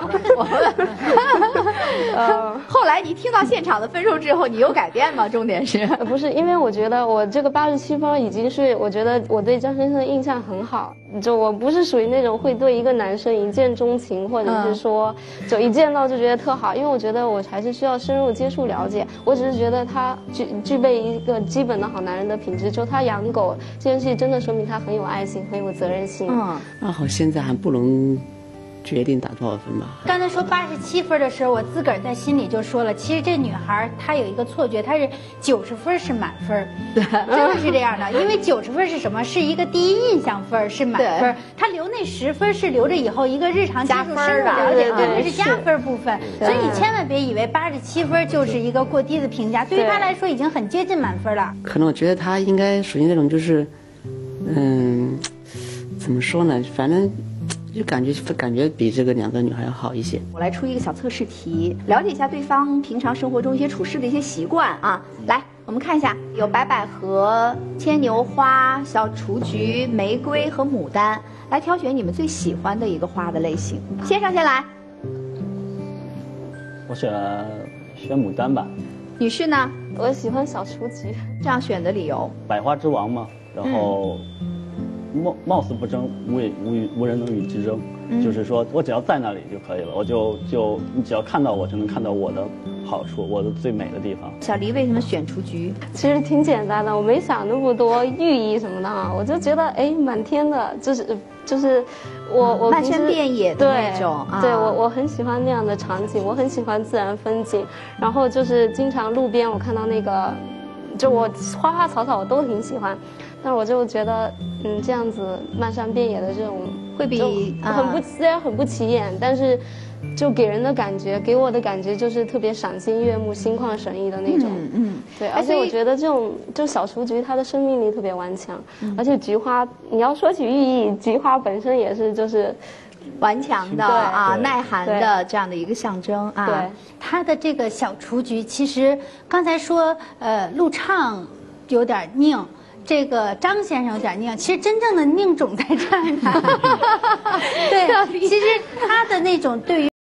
后来你听到现场的分数之后，你有改变吗？重点是不是？因为我觉得我这个87分已经是我觉得我对张先生的印象很好，就我不是属于那种会对一个男生一见钟情，或者是说就一见到就觉得特好，因为我觉得我还是需要深入接触了解。我只是觉得他具备一个基本的好男人的品质。就他养狗这件事情，真的说明他很有爱心，很有责任心。 那好，现在还不能决定打多少分吧。 刚才说87分的时候，我自个儿在心里就说了，其实这女孩她有一个错觉，她是90分是满分，真的是这样的。因为90分是什么？是一个第一印象分，是满分。她留那10分是留着以后一个日常接触深入了解，对，是加分部分。所以你千万别以为87分就是一个过低的评价，对于她来说已经很接近满分了。 可能我觉得她应该属于那种就是，怎么说呢？反正。就感觉比这个2个女孩要好一些。 我来出一个小测试题，了解一下对方平常生活中一些处事的一些习惯啊。来，我们看一下，有白百合、牵牛花、小雏菊、玫瑰和牡丹，来挑选你们最喜欢的一个花的类型。先生先来。 我选牡丹吧。 女士呢？ 我喜欢小雏菊。 这样选的理由？ 百花之王嘛，然后。貌似不争，无人能与之争。就是说我只要在那里就可以了，我就你只要看到我就能看到我的好处，我的最美的地方。 小黎为什么选雏菊？ 其实挺简单的，我没想那么多寓意什么的啊，我就觉得哎，满天的，就是我漫山遍野的那种。 对，我很喜欢那样的场景，我很喜欢自然风景，然后就是经常路边我看到那个，就我花花草草我都挺喜欢。但是我就觉得，这样子漫山遍野的这种会比虽然很不起眼，但是就给人的感觉，给我的感觉就是特别赏心悦目、心旷神怡的那种。对，而且我觉得就小雏菊它的生命力特别顽强，而且菊花，你要说起寓意，菊花本身也是就是顽强的耐寒的这样的一个象征啊。 对，它的这个小雏菊，其实刚才说陆畅有点拧。这个张先生有点拧，其实真正的拧种在这儿呢。对，其实他的那种对于。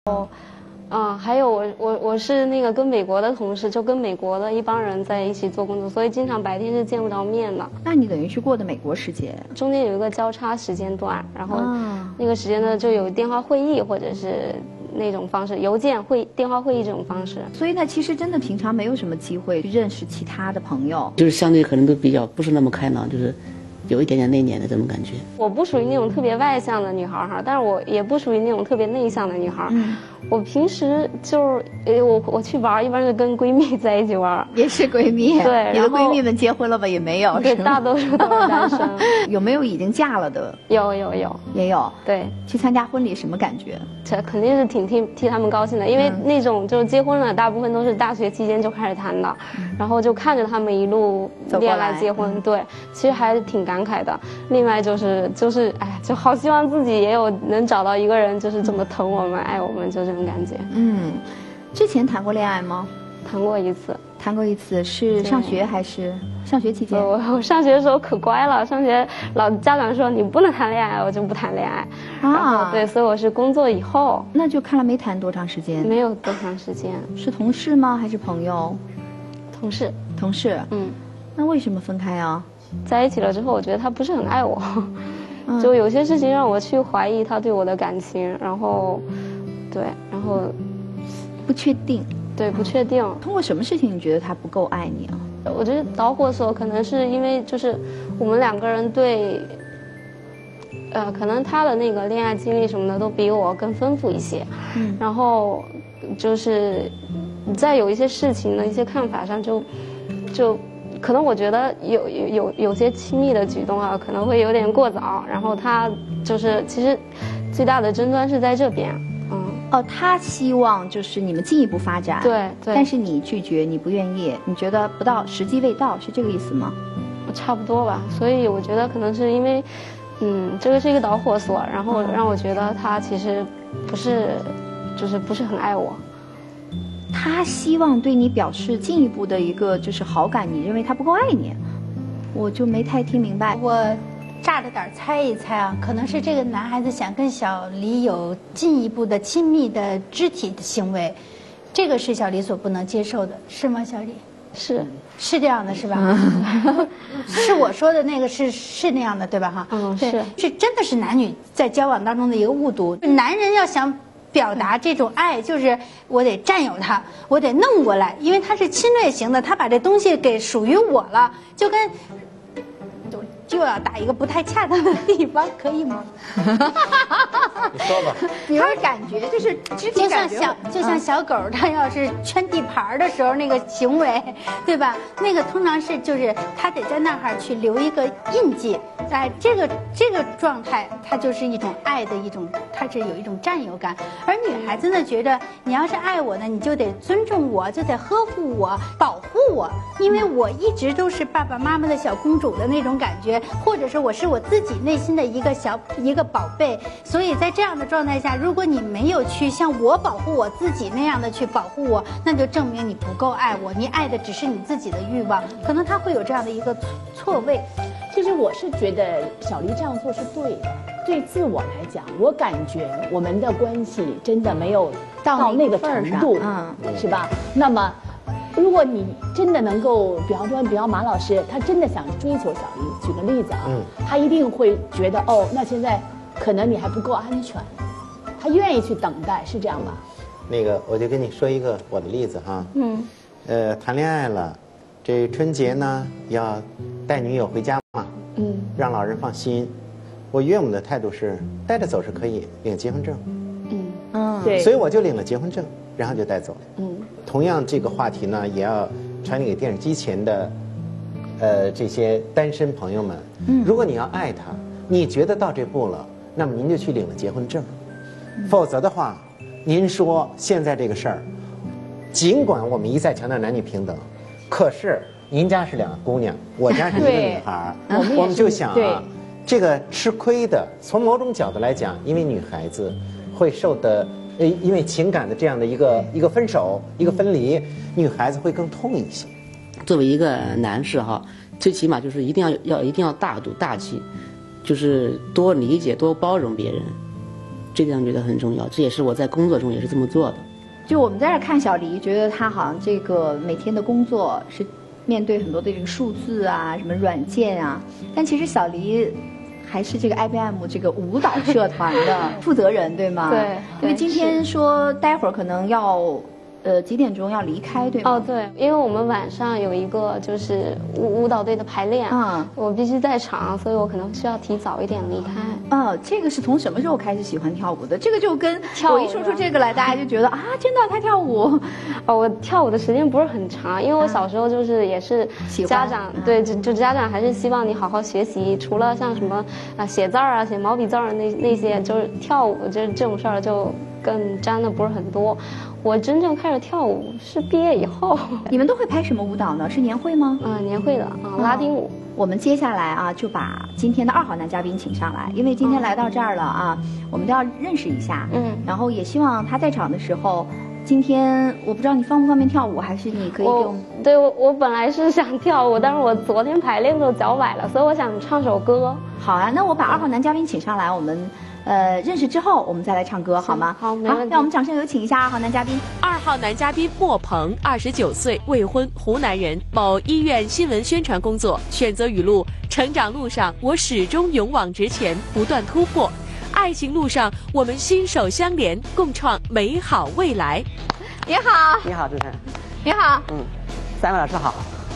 还有我是那个跟美国的同事，就跟美国的一帮人在一起做工作，所以经常白天是见不着面的。 那你等于是过的美国时间， 中间有一个交叉时间段，然后那个时间呢就有电话会议或者是那种方式，邮件电话会议这种方式。 所以呢，其实真的平常没有什么机会去认识其他的朋友， 就是相对可能都比较不是那么开朗，就是有一点点内敛的这种感觉。 我不属于那种特别外向的女孩哈，但是我也不属于那种特别内向的女孩。我平时就是我去玩，一般是跟闺蜜在一起玩， 也是闺蜜。 对， 你的闺蜜们结婚了吧？也没有， 对，大多数都是单身。 有没有已经嫁了的？ 有， 也有。 对， 去参加婚礼什么感觉？ 这肯定是挺替他们高兴的，因为那种就是结婚了，大部分都是大学期间就开始谈的，然后就看着他们一路恋爱结婚，对，其实还是挺感慨的。另外就是哎，就好希望自己也能找到一个人，就是这么疼我们、爱我们，就这种感觉。 之前谈过恋爱吗？ 谈过一次。 谈过一次是上学还是上学期间？ 我上学的时候可乖了，上学家长说你不能谈恋爱，我就不谈恋爱。然后对，所以我是工作以后。 那就看来没谈多长时间。 没有多长时间。 是同事吗？还是朋友？ 同事。 同事。那为什么分开啊？ 在一起了之后，我觉得他不是很爱我，就有些事情让我去怀疑他对我的感情，然后不确定。 对，不确定。 通过什么事情你觉得他不够爱你啊？ 我觉得导火索可能是因为就是我们两个人对，可能他的那个恋爱经历什么的都比我更丰富一些，然后就是在有一些事情的一些看法上就可能我觉得有些亲密的举动啊，可能会有点过早，然后他就是其实最大的争端是在这边。 他希望就是你们进一步发展， 对， 但是你拒绝，你不愿意，你觉得时机未到，是这个意思吗？ 差不多吧，所以我觉得可能是因为，这个是一个导火索，然后让我觉得他其实不是很爱我。 他希望对你表示进一步的一个就是好感，你认为他不够爱你，我就没太听明白。 我炸着胆猜一猜啊，可能是这个男孩子想跟小黎有进一步的亲密的肢体的行为，这个是小黎所不能接受的，是吗？小黎是这样的，是吧？是我说的那个是那样的，对吧？哈，是真的是男女在交往当中的一个误读。男人要想表达这种爱，就是我得占有他，我得弄过来，因为他是侵略型的，他把这东西给属于我了，就跟。就要打一个不太恰当的地方，可以吗？ 你说吧。 比如感觉就是肢体感觉， 就像小狗，它要是圈地盘的时候那个行为，对吧？那个通常是就是它得在那儿去留一个印记，在这个状态，它就是一种爱的一种，它是有一种占有感。而女孩子呢，觉得你要是爱我呢，你就得尊重我，就得呵护我，保护我，因为我一直都是爸爸妈妈的小公主的那种感觉。或者是我是我自己内心的一个宝贝，所以在这样的状态下，如果你没有去像我保护我自己那样的去保护我，那就证明你不够爱我，你爱的只是你自己的欲望，可能他会有这样的一个错位。 其实我是觉得小黎这样做是对的，对自我来讲，我感觉我们的关系真的没有到那个程度，是吧？那么。如果你真的能够，比方马老师，他真的想追求小黎，举个例子啊，他一定会觉得那现在可能你还不够安全，他愿意去等待，是这样吧？ 那个，我就跟你说一个我的例子哈，谈恋爱了，这春节呢要带女友回家嘛，让老人放心。我岳母的态度是带着走是可以，领结婚证， 对， 所以我就领了结婚证，然后就带走了，同样这个话题呢，也要传递给电视机前的，这些单身朋友们。如果你要爱他，你觉得到这步了，那么您就去领了结婚证。否则的话，您说现在这个事儿，尽管我们一再强调男女平等，可是您家是两个姑娘，我家是一个女孩，我们就想啊，这个吃亏的，从某种角度来讲，因为女孩子会受的。因为情感的这样的一个分手、一个分离，女孩子会更痛一些。 作为一个男士哈，最起码就是一定要大度大气，就是多理解、多包容别人。 这点觉得很重要，这也是我在工作中也是这么做的。 就我们在这看小黎，觉得他好像这个每天的工作是面对很多的这个数字啊，什么软件啊，但其实小黎还是这个 IBM 这个舞蹈社团的负责人，对吗？ 对。 因为今天说待会儿可能要几点钟要离开，对吗？ 哦，对，因为我们晚上有一个就是舞蹈队的排练，我必须在场，所以我可能需要提早一点离开。 这个是从什么时候开始喜欢跳舞的？这个就跟我一说出这个来，大家就觉得啊，真的他跳舞。 我跳舞的时间不是很长，因为我小时候就是也是家长对，就家长还是希望你好好学习，除了像什么写字儿啊、写毛笔字儿那些，就是跳舞这种事儿就跟沾的不是很多。我真正开始跳舞是毕业以后。 你们都会拍什么舞蹈呢？是年会吗？ 年会的拉丁舞。 我们接下来啊，就把今天的2号男嘉宾请上来，因为今天来到这儿了啊，我们都要认识一下。然后也希望他在场的时候，今天我不知道你方不方便跳舞，还是你可以用？ 对，我本来是想跳舞，但是我昨天排练的时候脚崴了，所以我想唱首歌。 好啊，那我把2号男嘉宾请上来，我们认识之后，我们再来唱歌，好吗？ 好，没问题。 让我们掌声有请一下2号男嘉宾。 2号男嘉宾莫鹏，29岁，未婚，湖南人，某医院新闻宣传工作。选择语录：成长路上，我始终勇往直前，不断突破；爱情路上，我们心手相连，共创美好未来。 你好， 你好，主持人。 你好。 3位老师好。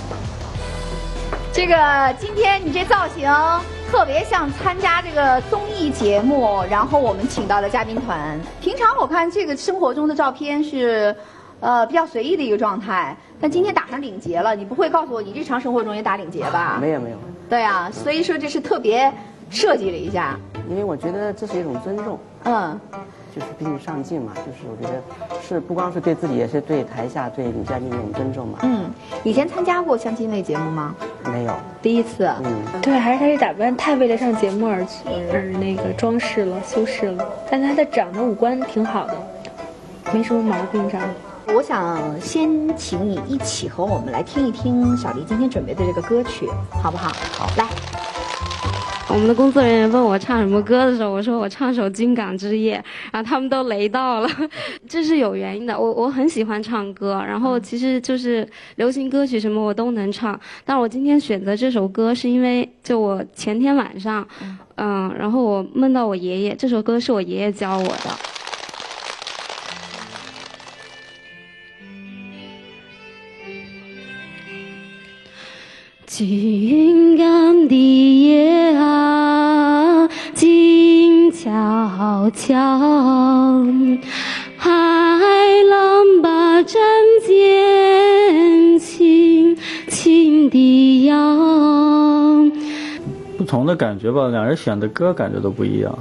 这个今天你这造型特别像参加这个综艺节目，然后我们请到的嘉宾团。平常我看这个生活中的照片是，比较随意的一个状态，但今天打上领结了，你不会告诉我你日常生活中也打领结吧？ 没有。 对啊，所以说这是特别设计了一下。 因为我觉得这是一种尊重。就是毕竟上镜嘛，就是我觉得是不光是对自己，也是对台下对女嘉宾的一种尊重嘛。 以前参加过相亲类节目吗？ 没有， 第一次。 对，还是他这打扮太为了上节目而那个装饰了、修饰了，但他的长得五官挺好的，没什么毛病长得。 我想先请你一起和我们来听一听小黎今天准备的这个歌曲，好不好？ 好， 来。 我们的工作人员问我唱什么歌的时候，我说我唱首《金港之夜》，然后他们都雷到了。这是有原因的，我很喜欢唱歌，然后其实就是流行歌曲什么我都能唱，但是我今天选择这首歌是因为就我前天晚上，然后我梦到我爷爷，这首歌是我爷爷教我的。金港的夜啊，静悄悄，海浪把战舰轻轻地摇。 不同的感觉吧，两人选的歌感觉都不一样。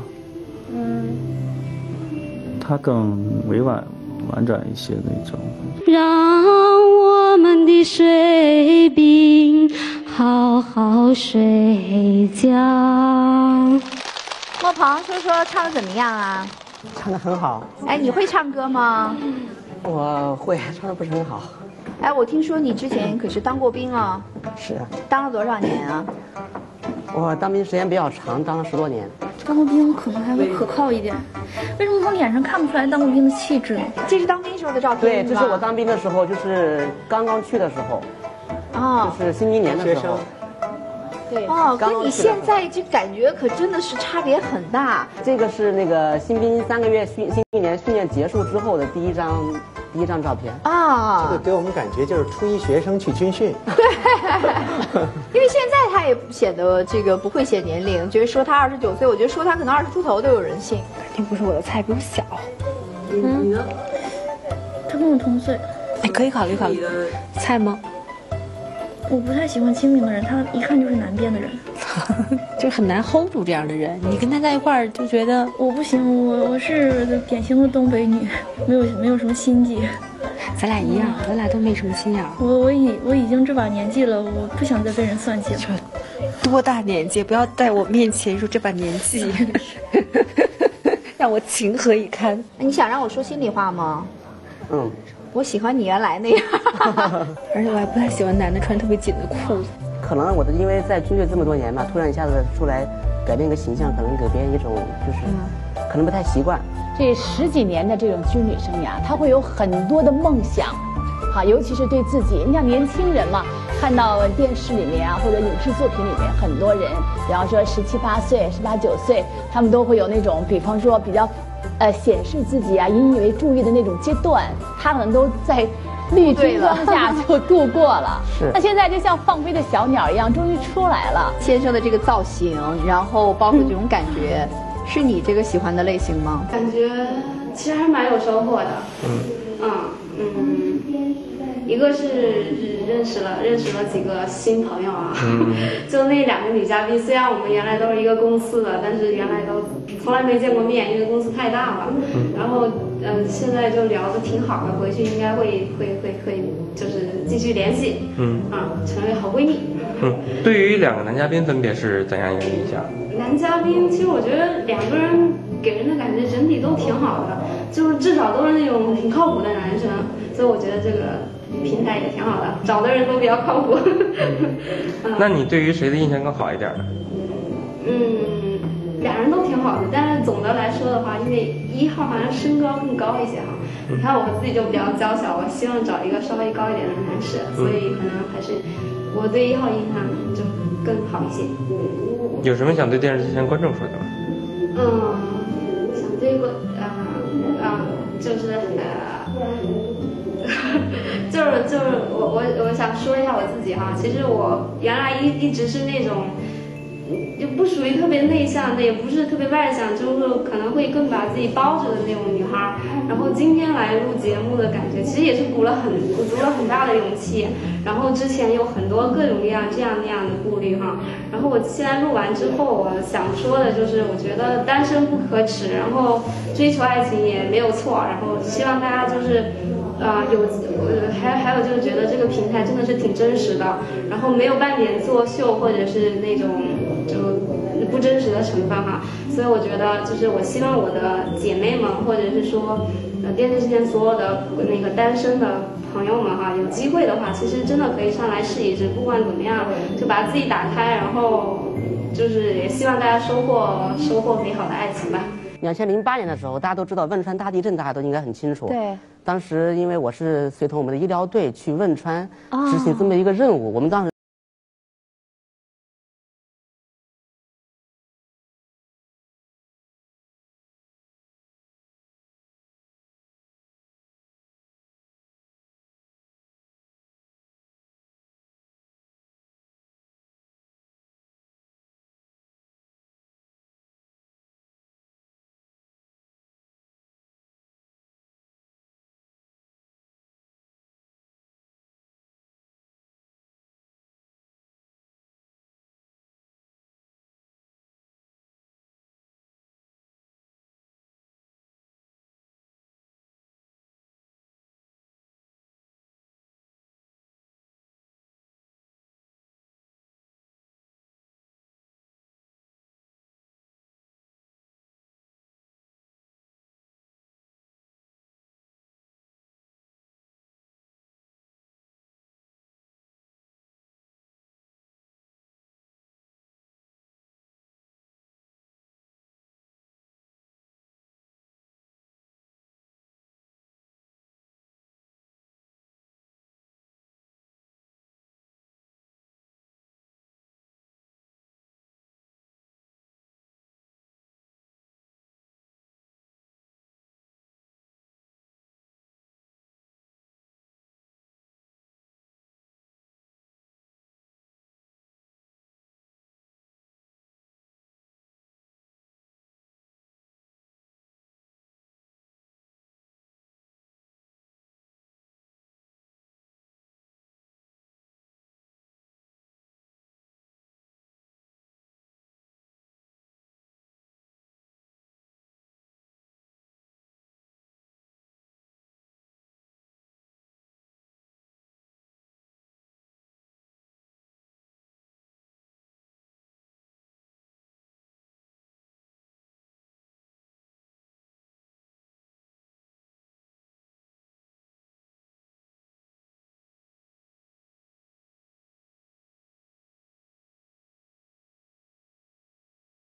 他更委婉婉转一些那种。 让我们的水兵好好睡觉。 莫鹏，说说唱的怎么样啊？ 唱得很好。 哎，你会唱歌吗？ 我会，唱得不是很好。 哎，我听说你之前可是当过兵啊？ 是啊。 当了多少年啊？ 我当兵时间比较长，当了10多年。 当过兵可能还会可靠一点，为什么从脸上看不出来当过兵的气质呢？ 这是当兵时候的照片。 对，这是我当兵的时候，就是刚刚去的时候。就是新兵年的时候。 对。跟你现在就感觉可真的是差别很大。 这个是那个新兵3个月新兵年训练结束之后的第一张照片这个给我们感觉就是初一学生去军训。 对，因为现在他也显得这个不会显年龄，觉得说他29岁，我觉得说他可能20出头都有人信。 肯定不是我的菜，比我小。 你呢？ 他跟我同岁。 哎，可以考虑考虑。菜吗？ 我不太喜欢清明的人，他一看就是南边的人， 就很难 hold 住这样的人。你跟他在一块儿就觉得我不行，我是典型的东北女，没有什么心计。 咱俩一样，咱俩都没什么心眼儿。 我已经这把年纪了，我不想再被人算计了。 多大年纪？不要在我面前说这把年纪，让我情何以堪？ 你想让我说心里话吗？我喜欢你原来那样， 而且我还不太喜欢男的穿特别紧的裤子。 可能我因为在军队这么多年嘛，突然一下子出来改变一个形象，可能给别人一种就是可能不太习惯。 这10几年的这种军旅生涯，他会有很多的梦想，好，尤其是对自己，你像年轻人嘛，看到电视里面啊或者影视作品里面，很多人，比方说17、8岁、18、19岁，他们都会有那种，比方说比较，显示自己啊、引以为注意的那种阶段，他可能都在绿军装下就度过了。 是。 那现在就像放飞的小鸟一样，终于出来了。 先生的这个造型，然后包括这种感觉，是你这个喜欢的类型吗？ 感觉其实还蛮有收获的。一个是认识了几个新朋友啊，就那2个女嘉宾，虽然我们原来都是一个公司的，但是原来都从来没见过面，因为公司太大了。然后现在就聊得挺好的，回去应该会就是继续联系，成为好闺蜜。 对于2个男嘉宾分别是怎样一个印象？ 男嘉宾其实我觉得2个人给人的感觉整体都挺好的，就是至少都是那种挺靠谱的男生，所以我觉得这个平台也挺好的，找的人都比较靠谱。 那你对于谁的印象更好一点呢 ？2人都挺好的，但是总的来说的话，因为1号好像身高更高一些哈，你看我自己就比较娇小，我希望找一个稍微高一点的男士，所以可能还是我对1号印象就更好一些。 有什么想对电视机前观众说的吗？ 想对就是我想说一下我自己哈，其实我原来一直是那种，就不属于特别内向的，也不是特别外向，就是可能会更把自己包着的那种女孩。然后今天来录节目的感觉，其实也是鼓足了很大的勇气。然后之前有很多各种各样这样那样的顾虑哈。然后我现在录完之后，我想说的就是，我觉得单身不可耻，然后追求爱情也没有错。然后希望大家就是还有就是觉得这个平台真的是挺真实的，然后没有半点作秀或者是那种就不真实的成分哈，所以我觉得就是我希望我的姐妹们或者是说电视机前所有的那个单身的朋友们哈，有机会的话，其实真的可以上来试一试，不管怎么样就把自己打开，然后就是也希望大家收获美好的爱情吧。 2008年的时候，大家都知道汶川大地震，大家都应该很清楚。 对。 当时因为我是随同我们的医疗队去汶川执行这么一个任务，我们当时。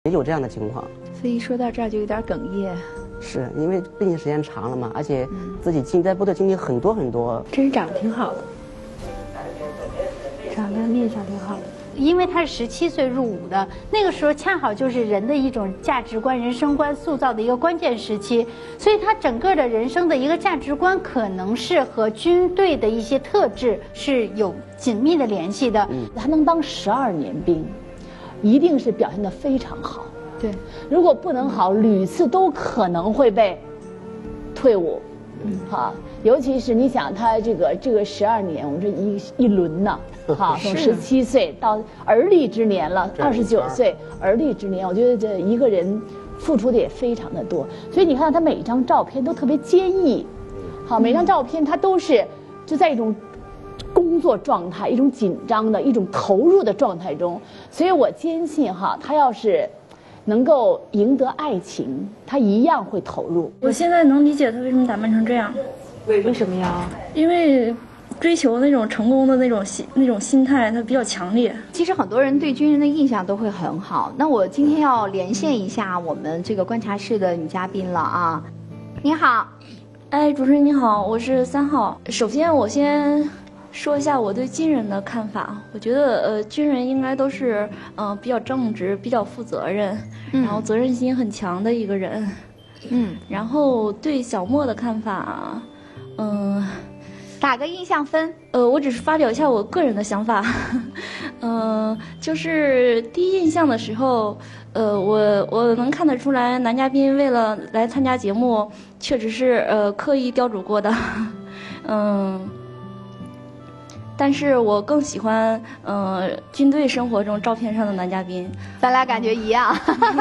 也有这样的情况。 所以说到这儿就有点哽咽。 是因为毕竟时间长了嘛，而且自己在部队经历很多很多。 真是长得挺好的，长得面相挺好的。 因为他是17岁入伍的，那个时候恰好就是人的一种价值观、人生观塑造的一个关键时期，所以他整个的人生的一个价值观可能是和军队的一些特质是有紧密的联系的。 他能当12年兵，一定是表现得非常好。 对， 如果不能好，屡次都可能会被退伍。好，尤其是你想他这个12年，我们这一轮呢，哈，从17岁到而立之年了，29岁而立之年，我觉得这一个人付出的也非常的多。所以你看他每一张照片都特别坚毅，好，每张照片他都是就在一种工作状态、一种紧张的、一种投入的状态中。所以我坚信哈，他要是能够赢得爱情，他一样会投入。 我现在能理解他为什么打扮成这样。 为什么呀？ 因为追求那种成功的那种心态，它比较强烈。 其实很多人对军人的印象都会很好。那我今天要连线一下我们这个观察室的女嘉宾了啊！你好， 哎，主持人你好，我是3号。首先我先说一下我对军人的看法。我觉得军人应该都是比较正直、比较负责任，然后责任心很强的一个人。然后对小莫的看法， 打个印象分。 我只是发表一下我个人的想法。就是第一印象的时候，我能看得出来，男嘉宾为了来参加节目，确实是刻意雕琢过的。但是我更喜欢军队生活中照片上的男嘉宾。 咱俩感觉一样。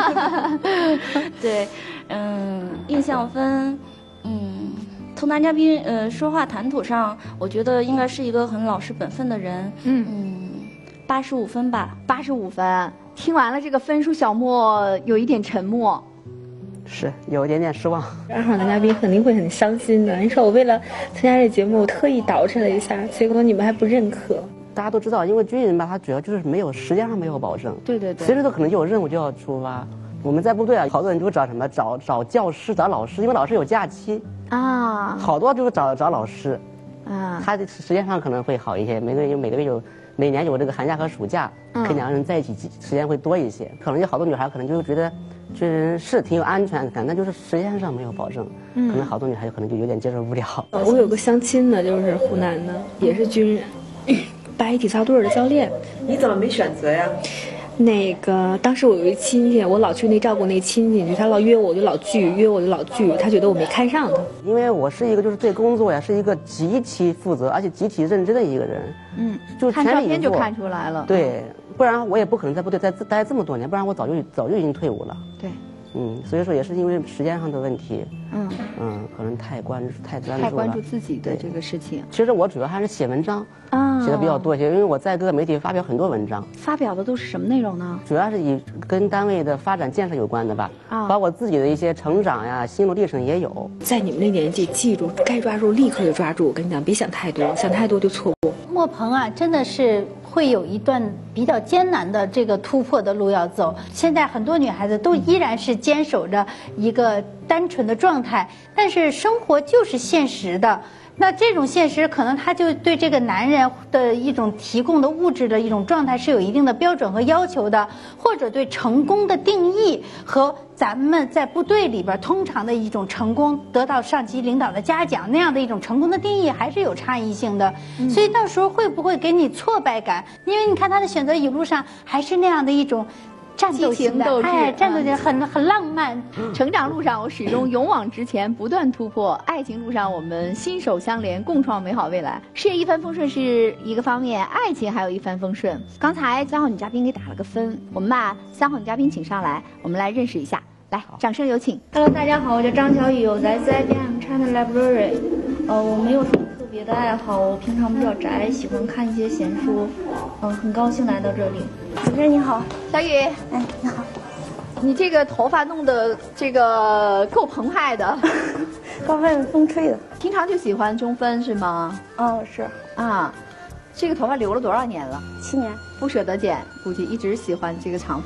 对，印象分，从男嘉宾说话谈吐上，我觉得应该是一个很老实本分的人。85分吧。 85分。听完了这个分数，小莫有一点沉默。 是有一点点失望。 2号男嘉宾肯定会很伤心的。你说我为了参加这节目，特意捯饬了一下，结果你们还不认可。 大家都知道，因为军人吧，他主要就是时间上没有保证。 对对对。 随时都可能就有任务就要出发。我们在部队啊，好多人就找什么找教师、找老师，因为老师有假期啊，好多就是找老师啊。他的时间上可能会好一些，每年有这个寒假和暑假，跟2个人在一起时间会多一些。可能有好多女孩可能就觉得军人是挺有安全感，但就是时间上没有保证，可能好多女孩可能就有点接受不了。 我有个相亲的，就是湖南的，也是军人，81体操队的教练。 你怎么没选择呀？ 那个当时我有一亲戚，我老去照顾那亲戚，就他老约我，我就老拒，他觉得我没看上他。 因为我是一个就是对工作呀是一个极其负责而且极其认真的一个人，就看照片就看出来了。 对，不然我也不可能在部队待这么多年，不然我早就已经退伍了。 对。 所以说也是因为时间上的问题，可能太专注自己的这个事情。 其实我主要还是写文章写的比较多一些，因为我在各个媒体发表很多文章。 发表的都是什么内容呢？ 主要是以跟单位的发展建设有关的吧，包括自己的一些成长呀、心路历程也有。 在你们那年纪，记住该抓住立刻就抓住，我跟你讲，别想太多，想太多就错过。 莫鹏啊，真的是会有一段比较艰难的这个突破的路要走。现在很多女孩子都依然是坚守着一个单纯的状态，但是生活就是现实的。那这种现实，可能他就对这个男人的一种提供的物质的一种状态是有一定的标准和要求的，或者对成功的定义和咱们在部队里边通常的一种成功得到上级领导的嘉奖那样的一种成功的定义还是有差异性的。所以到时候会不会给你挫败感？因为你看他的选择语录上还是那样的一种战斗型的，战斗型很浪漫。 成长路上我始终勇往直前，不断突破；爱情路上我们心手相连，共创美好未来。事业一帆风顺是一个方面，爱情还有一帆风顺。刚才3号女嘉宾给打了个分，我们把3号女嘉宾请上来，我们来认识一下。来，掌声有请。 Hello， 大家好，我叫张小雨，我来自 IBM China Library。我没有什么特别的爱好，我平常比较宅，喜欢看一些闲书。很高兴来到这里。主持人你好， 小雨。 哎，你好。 你这个头发弄得这个够澎湃的， 刚才风吹的。 平常就喜欢中分是吗？ 是。 啊，这个头发留了多少年了？ 7年。 不舍得剪，估计一直喜欢这个长发。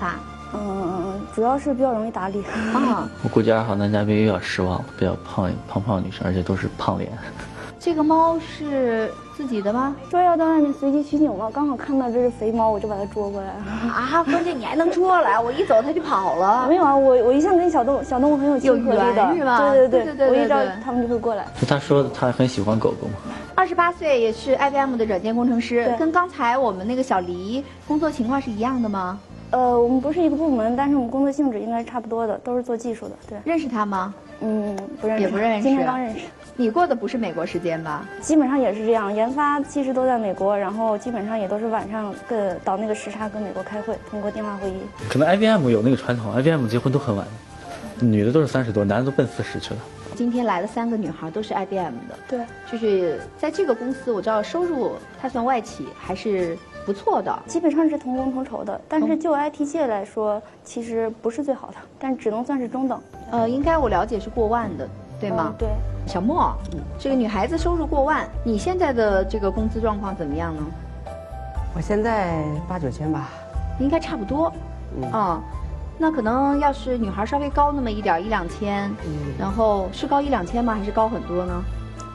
主要是比较容易打理。啊， 我估计2号男嘉宾有点失望了，比较胖女生，而且都是胖脸。 这个猫是自己的吗？ 说要到外面随机取景嘛，刚好看到这是肥猫，我就把它捉过来了。 啊，关键你还能捉来，我一走它就跑了。 没有啊，我一向跟小动物很有亲和力的， 是吧？ 对，我一招它们就会过来。 他说他很喜欢狗狗嘛。 28岁，也是 IBM 的软件工程师，跟刚才我们那个小黎工作情况是一样的吗？ 我们不是一个部门，但是我们工作性质应该是差不多的，都是做技术的。对， 认识他吗？ 不认识， 也不认识， 今天刚认识。 你过的不是美国时间吧？ 基本上也是这样，研发其实都在美国，然后基本上也都是晚上倒那个时差跟美国开会，通过电话会议。 可能 IBM 有那个传统 ，IBM 结婚都很晚，女的都是30多，男的都奔40去了。 今天来的3个女孩都是 IBM 的， 对， 就是在这个公司，我知道收入它算外企还是不错的， 基本上是同工同酬的，但是就 IT 界来说，其实不是最好的，但只能算是中等。 应该我了解是过万的，对吗？ 对。 小莫，这个女孩子收入过万，你现在的这个工资状况怎么样呢？ 我现在8、9千吧， 应该差不多。那可能要是女孩稍微高那么一点，1、2千，然后是高1、2千吗？还是高很多呢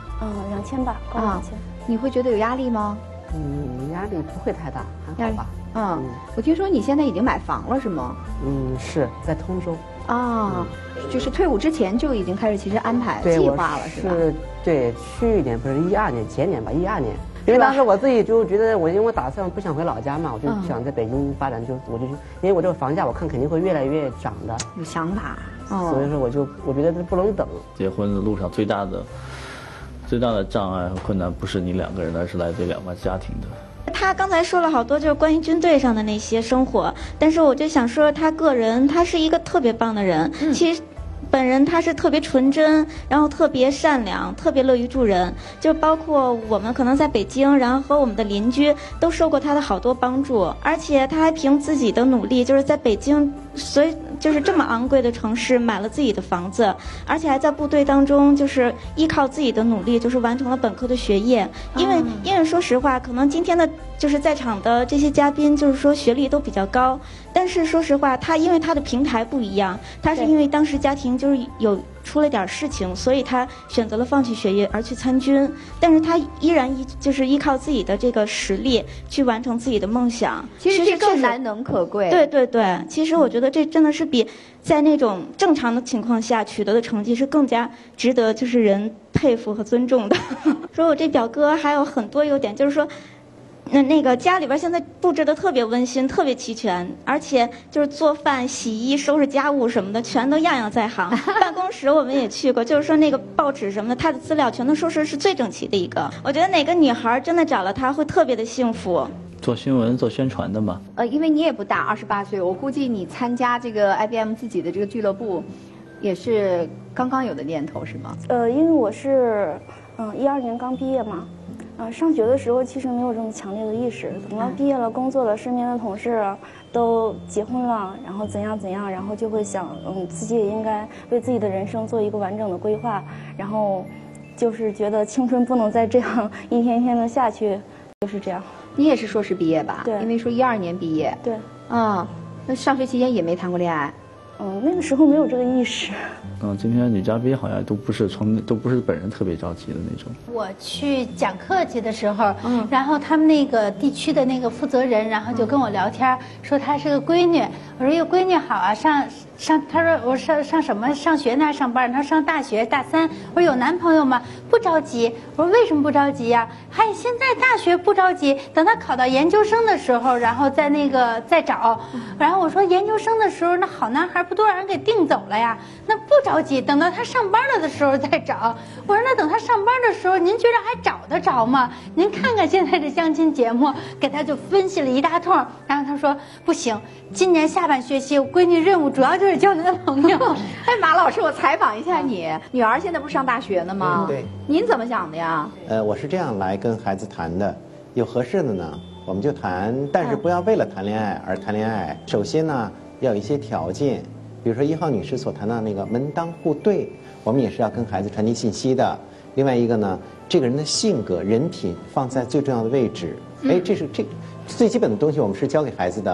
？2000吧，高2000。 你会觉得有压力吗？ 压力不会太大，还好吧。 我听说你现在已经买房了是吗？ 是在通州。 就是退伍之前就已经开始其实安排计划了是吧？ 对，去年不是12年，前年吧，12年。因为当时我自己就觉得因为我打算不想回老家嘛，我就想在北京发展，我就因为我这个房价我看肯定会越来越涨的。 有想法。 所以说我觉得这不能等。 结婚的路上最大的障碍和困难不是你2个人，而是来自2个家庭的。 他刚才说了好多就是关于军队上的那些生活，但是我就想说他个人，他是一个特别棒的人。其实本人他是特别纯真，然后特别善良，特别乐于助人。就包括我们可能在北京，然后和我们的邻居都受过他的好多帮助，而且他还凭自己的努力，就是在北京，所以就是这么昂贵的城市买了自己的房子，而且还在部队当中就是依靠自己的努力，就是完成了本科的学业。因为说实话，可能今天的就是在场的这些嘉宾，就是说学历都比较高，但是说实话，因为他的平台不一样，他是因为当时家庭就是出了点事情，所以他选择了放弃学业而去参军，但是他依然就是依靠自己的这个实力去完成自己的梦想。 其实这更难能可贵。 对，其实我觉得这真的是比在那种正常的情况下取得的成绩是更加值得就是人佩服和尊重的。说我这表哥还有很多优点，就是说那个家里边现在布置的特别温馨，特别齐全，而且就是做饭、洗衣、收拾家务什么的，全都样样在行。办公室我们也去过，就是说那个报纸什么的，他的资料全都收拾是最整齐的一个。我觉得哪个女孩真的找了他会特别的幸福。 做新闻、做宣传的嘛。 因为你也不大，28岁，我估计你参加这个 IBM 自己的这个俱乐部，也是刚刚有的念头是吗？ 因为我是12年刚毕业嘛。上学的时候其实没有这么强烈的意识，等到毕业了、工作了，身边的同事都结婚了，然后怎样，然后就会想，自己也应该为自己的人生做一个完整的规划，然后就是觉得青春不能再这样一天一天的下去，就是这样。 你也是硕士毕业吧？ 对， 因为说12年毕业。 对。 那上学期间也没谈过恋爱。 那个时候没有这个意识。 今天女嘉宾好像都不是本人特别着急的那种。 我去讲课去的时候，然后他们那个地区的那个负责人，然后就跟我聊天，说她是个闺女。我说哟，闺女好啊，上，他说我上什么上学呢？上班？他说上大学大3。我说有男朋友吗？不着急。我说为什么不着急呀？现在大学不着急，等他考到研究生的时候，然后再找。然后我说研究生的时候，那好男孩不都让人给定走了呀？那不着急，等到他上班了的时候再找。我说那等他上班的时候，您觉得还找得着吗？您看看现在的相亲节目，给他就分析了一大通。然后他说不行，今年下半学期我闺女任务主要就是交男朋友。 马老师，我采访一下你，女儿现在不是上大学呢吗？ 对。 您怎么想的呀？ 我是这样来跟孩子谈的，有合适的呢，我们就谈，但是不要为了谈恋爱而谈恋爱。首先呢，要有一些条件，比如说1号女士所谈到那个门当户对，我们也是要跟孩子传递信息的。另外一个呢，这个人的性格、人品放在最重要的位置。这是最基本的东西，我们是教给孩子的。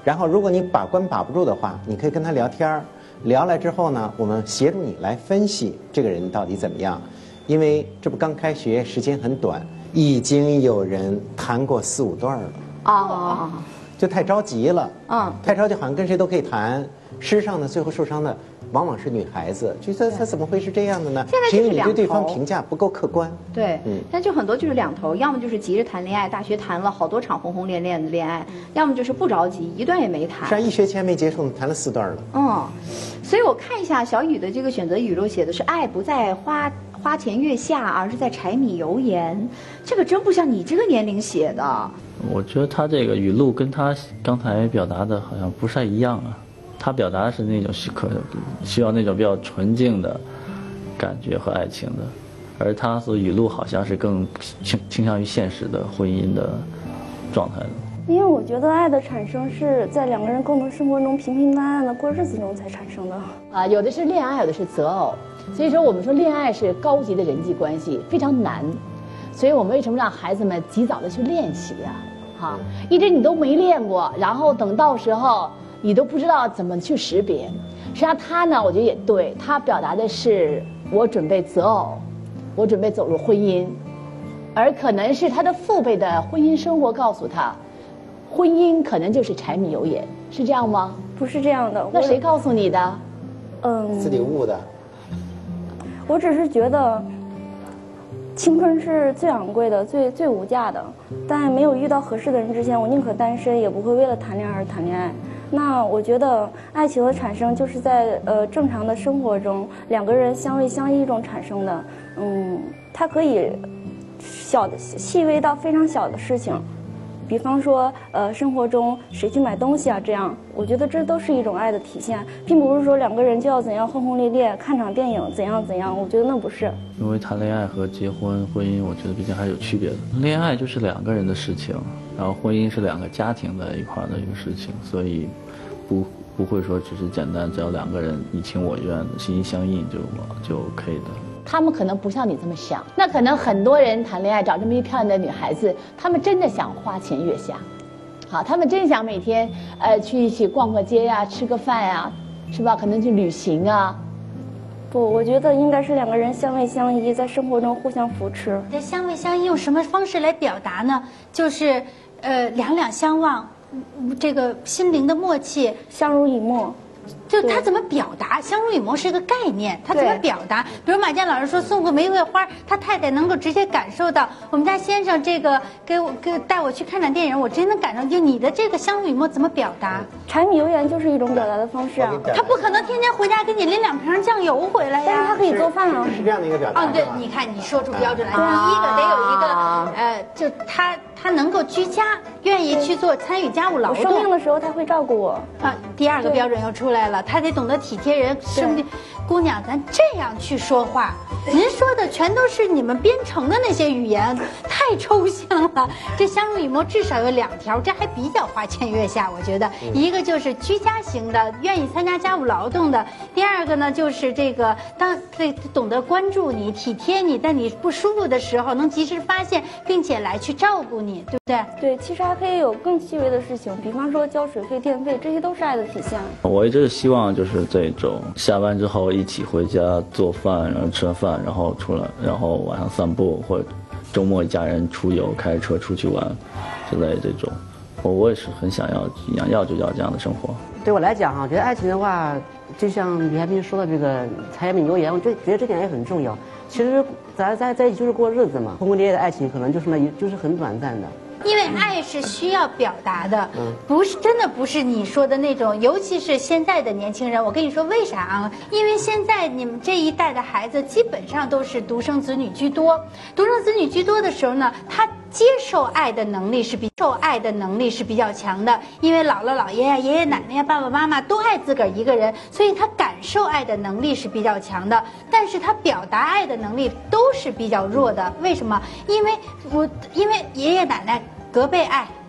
然后如果你把关把不住的话，你可以跟他聊天儿，聊来之后呢，我们协助你来分析这个人到底怎么样。因为这不刚开学，时间很短，已经有人谈过4、5段了。哦，就太着急了。太着急，好像跟谁都可以谈。事实上呢，最后受伤的往往是女孩子，觉得他怎么会是这样的呢？ 现在就是因为你对对方评价不够客观。 对，但就很多就是两头，要么就是急着谈恋爱，大学谈了好多场轰轰烈烈的恋爱，要么就是不着急，一段也没谈。 是啊，1学期还没结束，谈了4段了。 所以我看一下小雨的这个选择语录，写的是爱不在花前月下，而是在柴米油盐。这个真不像你这个年龄写的。 我觉得他这个语录跟他刚才表达的好像不太一样啊。他表达的是那种需要那种比较纯净的感觉和爱情的，而他所语录好像是更倾向于现实的婚姻的状态的。 因为我觉得爱的产生是在2个人共同生活中平平淡淡的过日子中才产生的。 有的是恋爱，有的是择偶。所以说我们说恋爱是高级的人际关系，非常难。所以我们为什么让孩子们及早的去练习啊？一直你都没练过，然后等到时候你都不知道怎么去识别。实际上他呢，我觉得也对，他表达的是我准备择偶，我准备走入婚姻，而可能是他的父辈的婚姻生活告诉他，婚姻可能就是柴米油盐，是这样吗？ 不是这样的。 那谁告诉你的？ 自己悟的。 我只是觉得，青春是最昂贵的、最无价的。在没有遇到合适的人之前，我宁可单身，也不会为了谈恋爱而谈恋爱。那我觉得，爱情的产生就是在正常的生活中，2个人相偎相依中产生的。它可以细微到非常小的事情。比方说，生活中谁去买东西啊，这样，我觉得这都是一种爱的体现，并不是说2个人就要怎样轰轰烈烈，看场电影怎样，我觉得那不是。 因为谈恋爱和结婚、婚姻，我觉得毕竟还是有区别的。恋爱就是2个人的事情，然后婚姻是2个家庭在一块的一个事情，所以不会说只是简单，只要2个人你情我愿、心心相印就 OK 的。 他们可能不像你这么想，那可能很多人谈恋爱找这么一漂亮的女孩子，他们真的想花前月下，好，他们真想每天去一起逛个街呀、吃个饭呀，是吧？可能去旅行啊。 不，我觉得应该是2个人相偎相依，在生活中互相扶持。 这相偎相依用什么方式来表达呢？就是两两相望，这个心灵的默契， 相濡以沫。 就他怎么表达？相濡以沫是一个概念，他怎么表达？比如马健老师说送个玫瑰花，他太太能够直接感受到。我们家先生这个带我去看场电影，我真能感受。就你的这个相濡以沫怎么表达？ 柴米油盐就是一种表达的方式啊。 他不可能天天回家给你拎2瓶酱油回来呀。 但是他可以做饭啊。 是这样的一个表达。 对，你看你说出标准来，第一个得有一个就他能够居家，愿意去参与家务劳动。 生病的时候他会照顾我啊。第2个标准又出来了，他得懂得体贴人。生病，姑娘，咱这样去说话，您说的全都是你们编程的那些语言，太抽象了。这相濡以沫至少有2条，这还比较花前月下，我觉得。一个就是居家型的，愿意参加家务劳动的；第2个呢，就是这个懂得关注你、体贴你，在你不舒服的时候能及时发现，并且来去照顾你，对不对？ 对，其实还可以有更细微的事情，比方说交水费、电费，这些都是爱的体现。 我一直希望就是这种下班之后一起回家做饭，然后吃完饭，然后出来，然后晚上散步，或者周末一家人出游，开车出去玩之类这种，我也是很想要就要这样的生活。 对我来讲哈，我觉得爱情的话，就像李海滨说的这个柴米油盐，我觉得这点也很重要。其实咱在一起就是过日子嘛，轰轰烈烈的爱情可能就是很短暂的。 因为爱是需要表达的，真的不是你说的那种，尤其是现在的年轻人。我跟你说为啥啊？因为现在你们这一代的孩子基本上都是独生子女居多，独生子女居多的时候呢，他接受爱的能力是比较强的，因为姥姥姥爷呀、爷爷奶奶呀、爸爸妈妈都爱自个儿一个人，所以他感受爱的能力是比较强的，但是他表达爱的能力都是比较弱的。为什么？因为爷爷奶奶隔辈爱，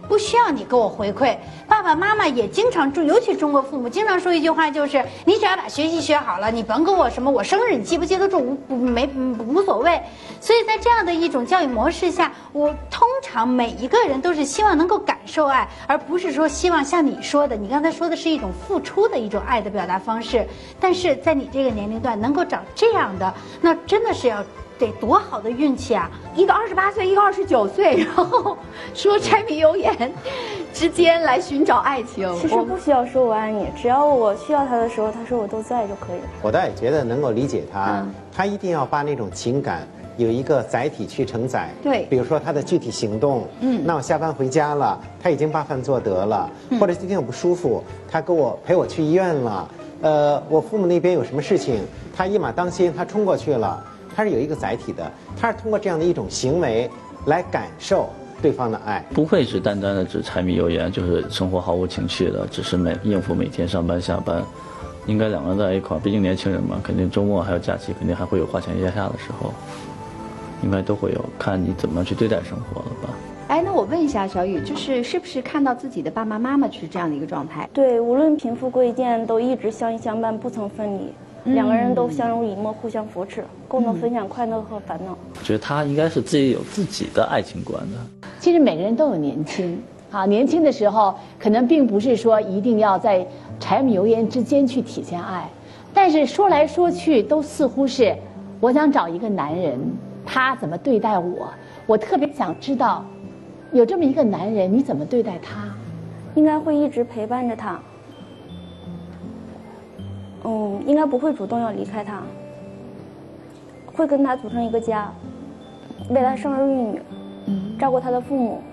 不需要你给我回馈。爸爸妈妈也经常尤其中国父母经常说一句话，就是你只要把学习学好了，你甭跟我什么我生日你记不记得住无所谓。所以在这样的一种教育模式下，我通常每一个人都是希望能够感受爱，而不是说希望像你说的，你刚才说的是一种付出的一种爱的表达方式。但是在你这个年龄段能够找这样的，那真的是要得多好的运气啊！ 一个28岁，一个29岁，然后说柴米油盐之间来寻找爱情。 其实不需要说我爱你，只要我需要他的时候，他说我都在就可以了。 我倒也觉得能够理解他，他一定要把那种情感有一个载体去承载。 对， 比如说他的具体行动。那我下班回家了，他已经把饭做得了，或者今天我不舒服，他陪我去医院了。我父母那边有什么事情，他一马当先，他冲过去了。他是有一个载体的，他是通过这样的一种行为来感受对方的爱， 不会是单单的只柴米油盐，就是生活毫无情趣的，只是应付每天上班下班。应该两个人在一块儿，毕竟年轻人嘛，肯定周末还有假期，肯定还会有花前月下的时候，应该都会有，看你怎么去对待生活了吧。 哎，那我问一下小雨，是不是看到自己的爸爸妈妈是这样的一个状态？ 对，无论贫富贵贱，都一直相依相伴，不曾分离。两个人都相濡以沫，互相扶持，共同分享快乐和烦恼。 我觉得他应该是自己有自己的爱情观的。 其实每个人都有年轻，年轻的时候可能并不是说一定要在柴米油盐之间去体现爱，但是说来说去都似乎是，我想找一个男人，他怎么对待我，我特别想知道，有这么一个男人你怎么对待他？ 应该会一直陪伴着他。应该不会主动要离开他，会跟他组成一个家，为他生儿育女，照顾他的父母，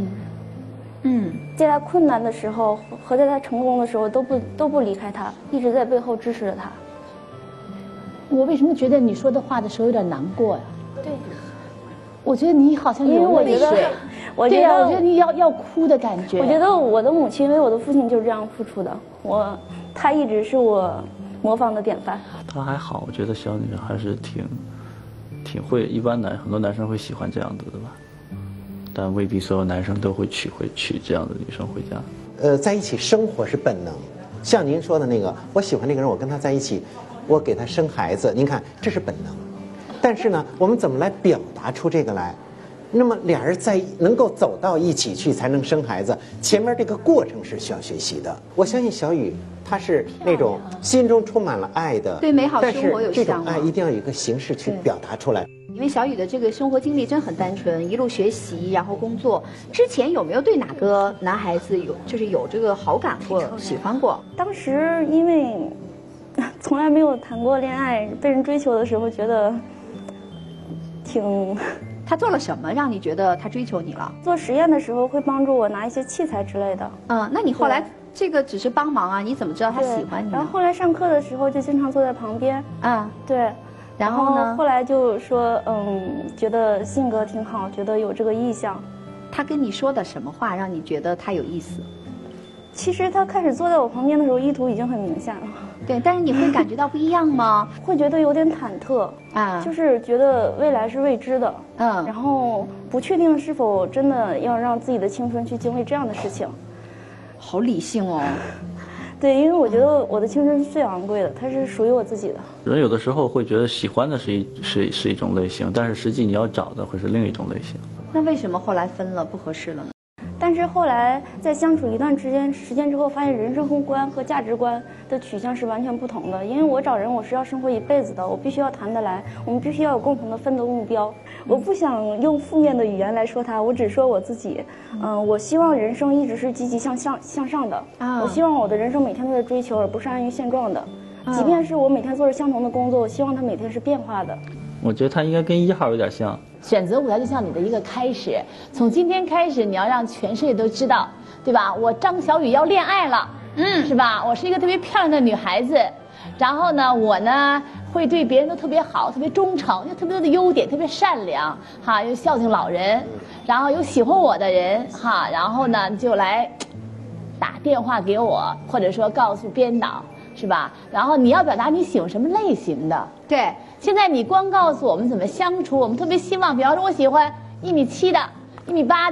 在他困难的时候和在他成功的时候都不离开他，一直在背后支持着他。 我为什么觉得你说的话的时候有点难过呀？ 对， 我觉得你好像有泪水。我觉得你要哭的感觉。 我觉得我的母亲为我的父亲就是这样付出的，他一直是我模仿的典范。 他还好，我觉得小女生还是挺会，一般很多男生会喜欢这样子的吧，但未必所有男生都会娶这样的女生回家。 在一起生活是本能，像您说的那个，我喜欢那个人，我跟他在一起，我给他生孩子，您看这是本能。但是呢，我们怎么来表达出这个来？那么俩人能够走到一起去才能生孩子，前面这个过程是需要学习的。我相信小雨她是那种心中充满了爱的， 对美好生活有向往， 但是这种爱一定要有一个形式去表达出来。 因为小雨的这个生活经历真很单纯，一路学习然后工作。之前有没有对哪个男孩子有这个好感或喜欢过？ 当时因为从来没有谈过恋爱，被人追求的时候觉得挺。 他做了什么让你觉得他追求你了？ 做实验的时候会帮助我拿一些器材之类的。 那你后来这个只是帮忙啊，你怎么知道他喜欢你？ 然后后来上课的时候就经常坐在旁边。对。 然后呢？ 后来就说，觉得性格挺好，觉得有这个意向。 他跟你说的什么话让你觉得他有意思？ 其实他开始坐在我旁边的时候，意图已经很明显了。 对，但是你会感觉到不一样吗？ 会觉得有点忐忑就是觉得未来是未知的，然后不确定是否真的要让自己的青春去经历这样的事情。 好理性哦。 对，因为我觉得我的青春是最昂贵的，它是属于我自己的。 人有的时候会觉得喜欢的是一种类型，但是实际你要找的会是另一种类型。 那为什么后来分了不合适了呢？ 但是后来在相处一段时间之后，发现人生观和价值观的取向是完全不同的。因为我找人，我是要生活一辈子的，我必须要谈得来，我们必须要有共同的奋斗目标。我不想用负面的语言来说他，我只说我自己。我希望人生一直是积极向上的。我希望我的人生每天都在追求，而不是安于现状的。即便是我每天做着相同的工作，我希望它每天是变化的。 我觉得他应该跟1号有点像。 选择舞台就像你的一个开始，从今天开始，你要让全世界都知道，对吧？我张小雨要恋爱了，是吧？我是一个特别漂亮的女孩子，然后呢，我呢会对别人都特别好，特别忠诚，有特别多的优点，特别善良，又孝敬老人，然后有喜欢我的人，然后呢就来打电话给我，或者说告诉编导，是吧？然后你要表达你喜欢什么类型的，对。现在你光告诉我们怎么相处，我们特别希望，比方说我喜欢1.7米的、1.8米的，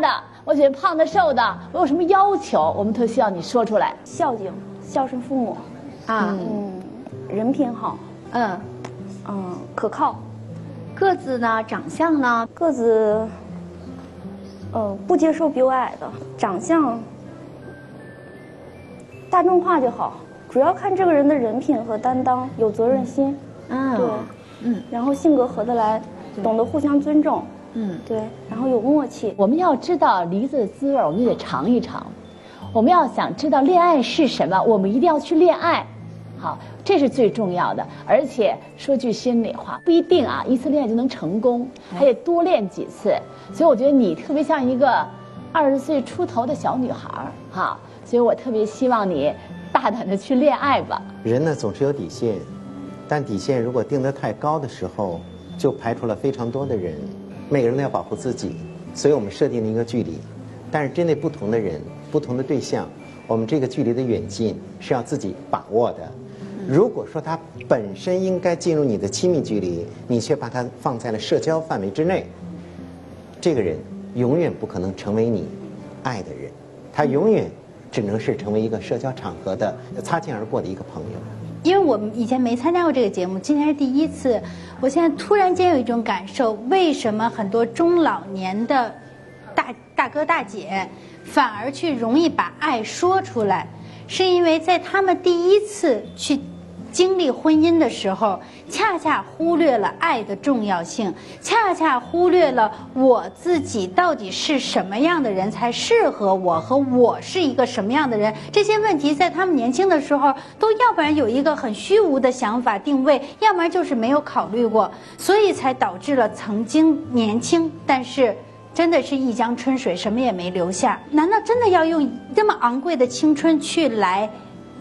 我喜欢胖的、瘦的，我有什么要求，我们特希望你说出来。 孝敬，孝顺父母，人品好，可靠。 个子呢？长相呢？ 个子，不接受比我矮的。长相，大众化就好，主要看这个人的人品和担当，有责任心。对，然后性格合得来，懂得互相尊重。对，然后有默契。 我们要知道梨子的滋味，我们就得尝一尝。我们要想知道恋爱是什么，我们一定要去恋爱。好，这是最重要的。而且说句心里话，不一定啊，一次恋爱就能成功，还得多练几次。所以我觉得你特别像一个20岁出头的小女孩哈，所以我特别希望你大胆的去恋爱吧。 人呢总是有底线，但底线如果定得太高的时候，就排除了非常多的人。每个人都要保护自己，所以我们设定了一个距离。但是针对不同的人、不同的对象，我们这个距离的远近是要自己把握的。如果说他本身应该进入你的亲密距离，你却把它放在了社交范围之内，这个人永远不可能成为你爱的人，他永远只能是成为一个社交场合的擦肩而过的一个朋友。 因为我们以前没参加过这个节目，今天是第一次，我现在突然间有一种感受，为什么很多中老年的大哥大姐反而去容易把爱说出来，是因为在他们第一次去经历婚姻的时候，恰恰忽略了爱的重要性，恰恰忽略了我自己到底是什么样的人才适合我，和我是一个什么样的人，这些问题在他们年轻的时候都要不然有一个很虚无的想法定位，要不然就是没有考虑过，所以才导致了曾经年轻但是真的是一江春水，什么也没留下。难道真的要用这么昂贵的青春去来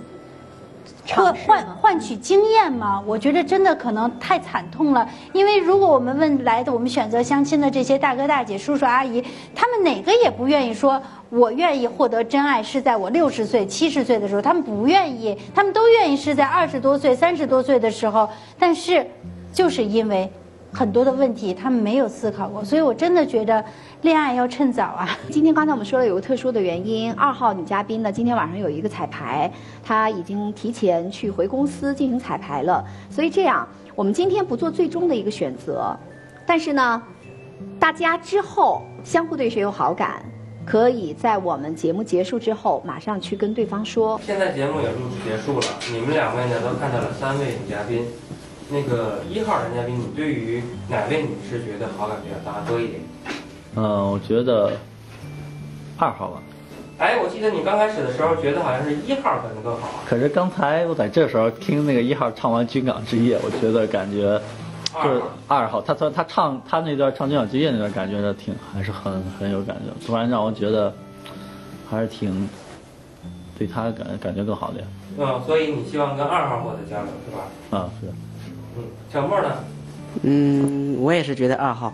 换取经验吗？我觉得真的可能太惨痛了。因为如果我们问来的，我们选择相亲的这些大哥大姐、叔叔阿姨，他们哪个也不愿意说我愿意获得真爱是在我60岁、70岁的时候，他们不愿意，他们都愿意是在20多岁、30多岁的时候。但是就是因为很多的问题他们没有思考过，所以我真的觉得恋爱要趁早啊。 今天刚才我们说了有个特殊的原因，2号女嘉宾呢今天晚上有一个彩排，她已经提前去回公司进行彩排了，所以这样我们今天不做最终的一个选择，但是呢大家之后相互对谁有好感，可以在我们节目结束之后马上去跟对方说。 现在节目也录制结束了，你们2位呢都看到了3位女嘉宾，那个1号男嘉宾，你对于哪位女士觉得好感比较大多一点？ 我觉得2号吧。 哎，我记得你刚开始的时候觉得好像是1号可能更好。 可是刚才我在这时候听那个1号唱完《军港之夜》，我觉得感觉就是2号，他那段唱《军港之夜》那段感觉还是很有感觉，突然让我觉得还是挺对他感觉更好点。 所以你希望跟2号获得交流是吧？ 是。 小莫呢？ 我也是觉得2号。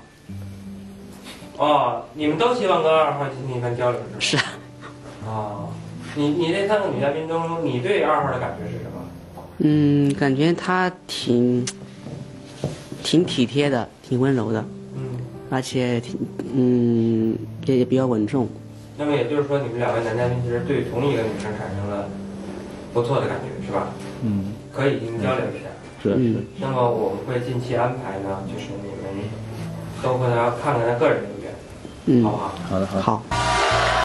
你们都希望跟2号进行一番交流是吧？ 是。 你这3个女嘉宾中，你对2号的感觉是什么？ 感觉她挺体贴的，挺温柔的。而且也比较稳重。 那么也就是说，你们2位男嘉宾其实对同一个女生产生了不错的感觉是吧？可以进行交流一下。 是。 那么我们会近期安排呢，就是你们都会要看看他个人留言，好不好？ 好的。 好。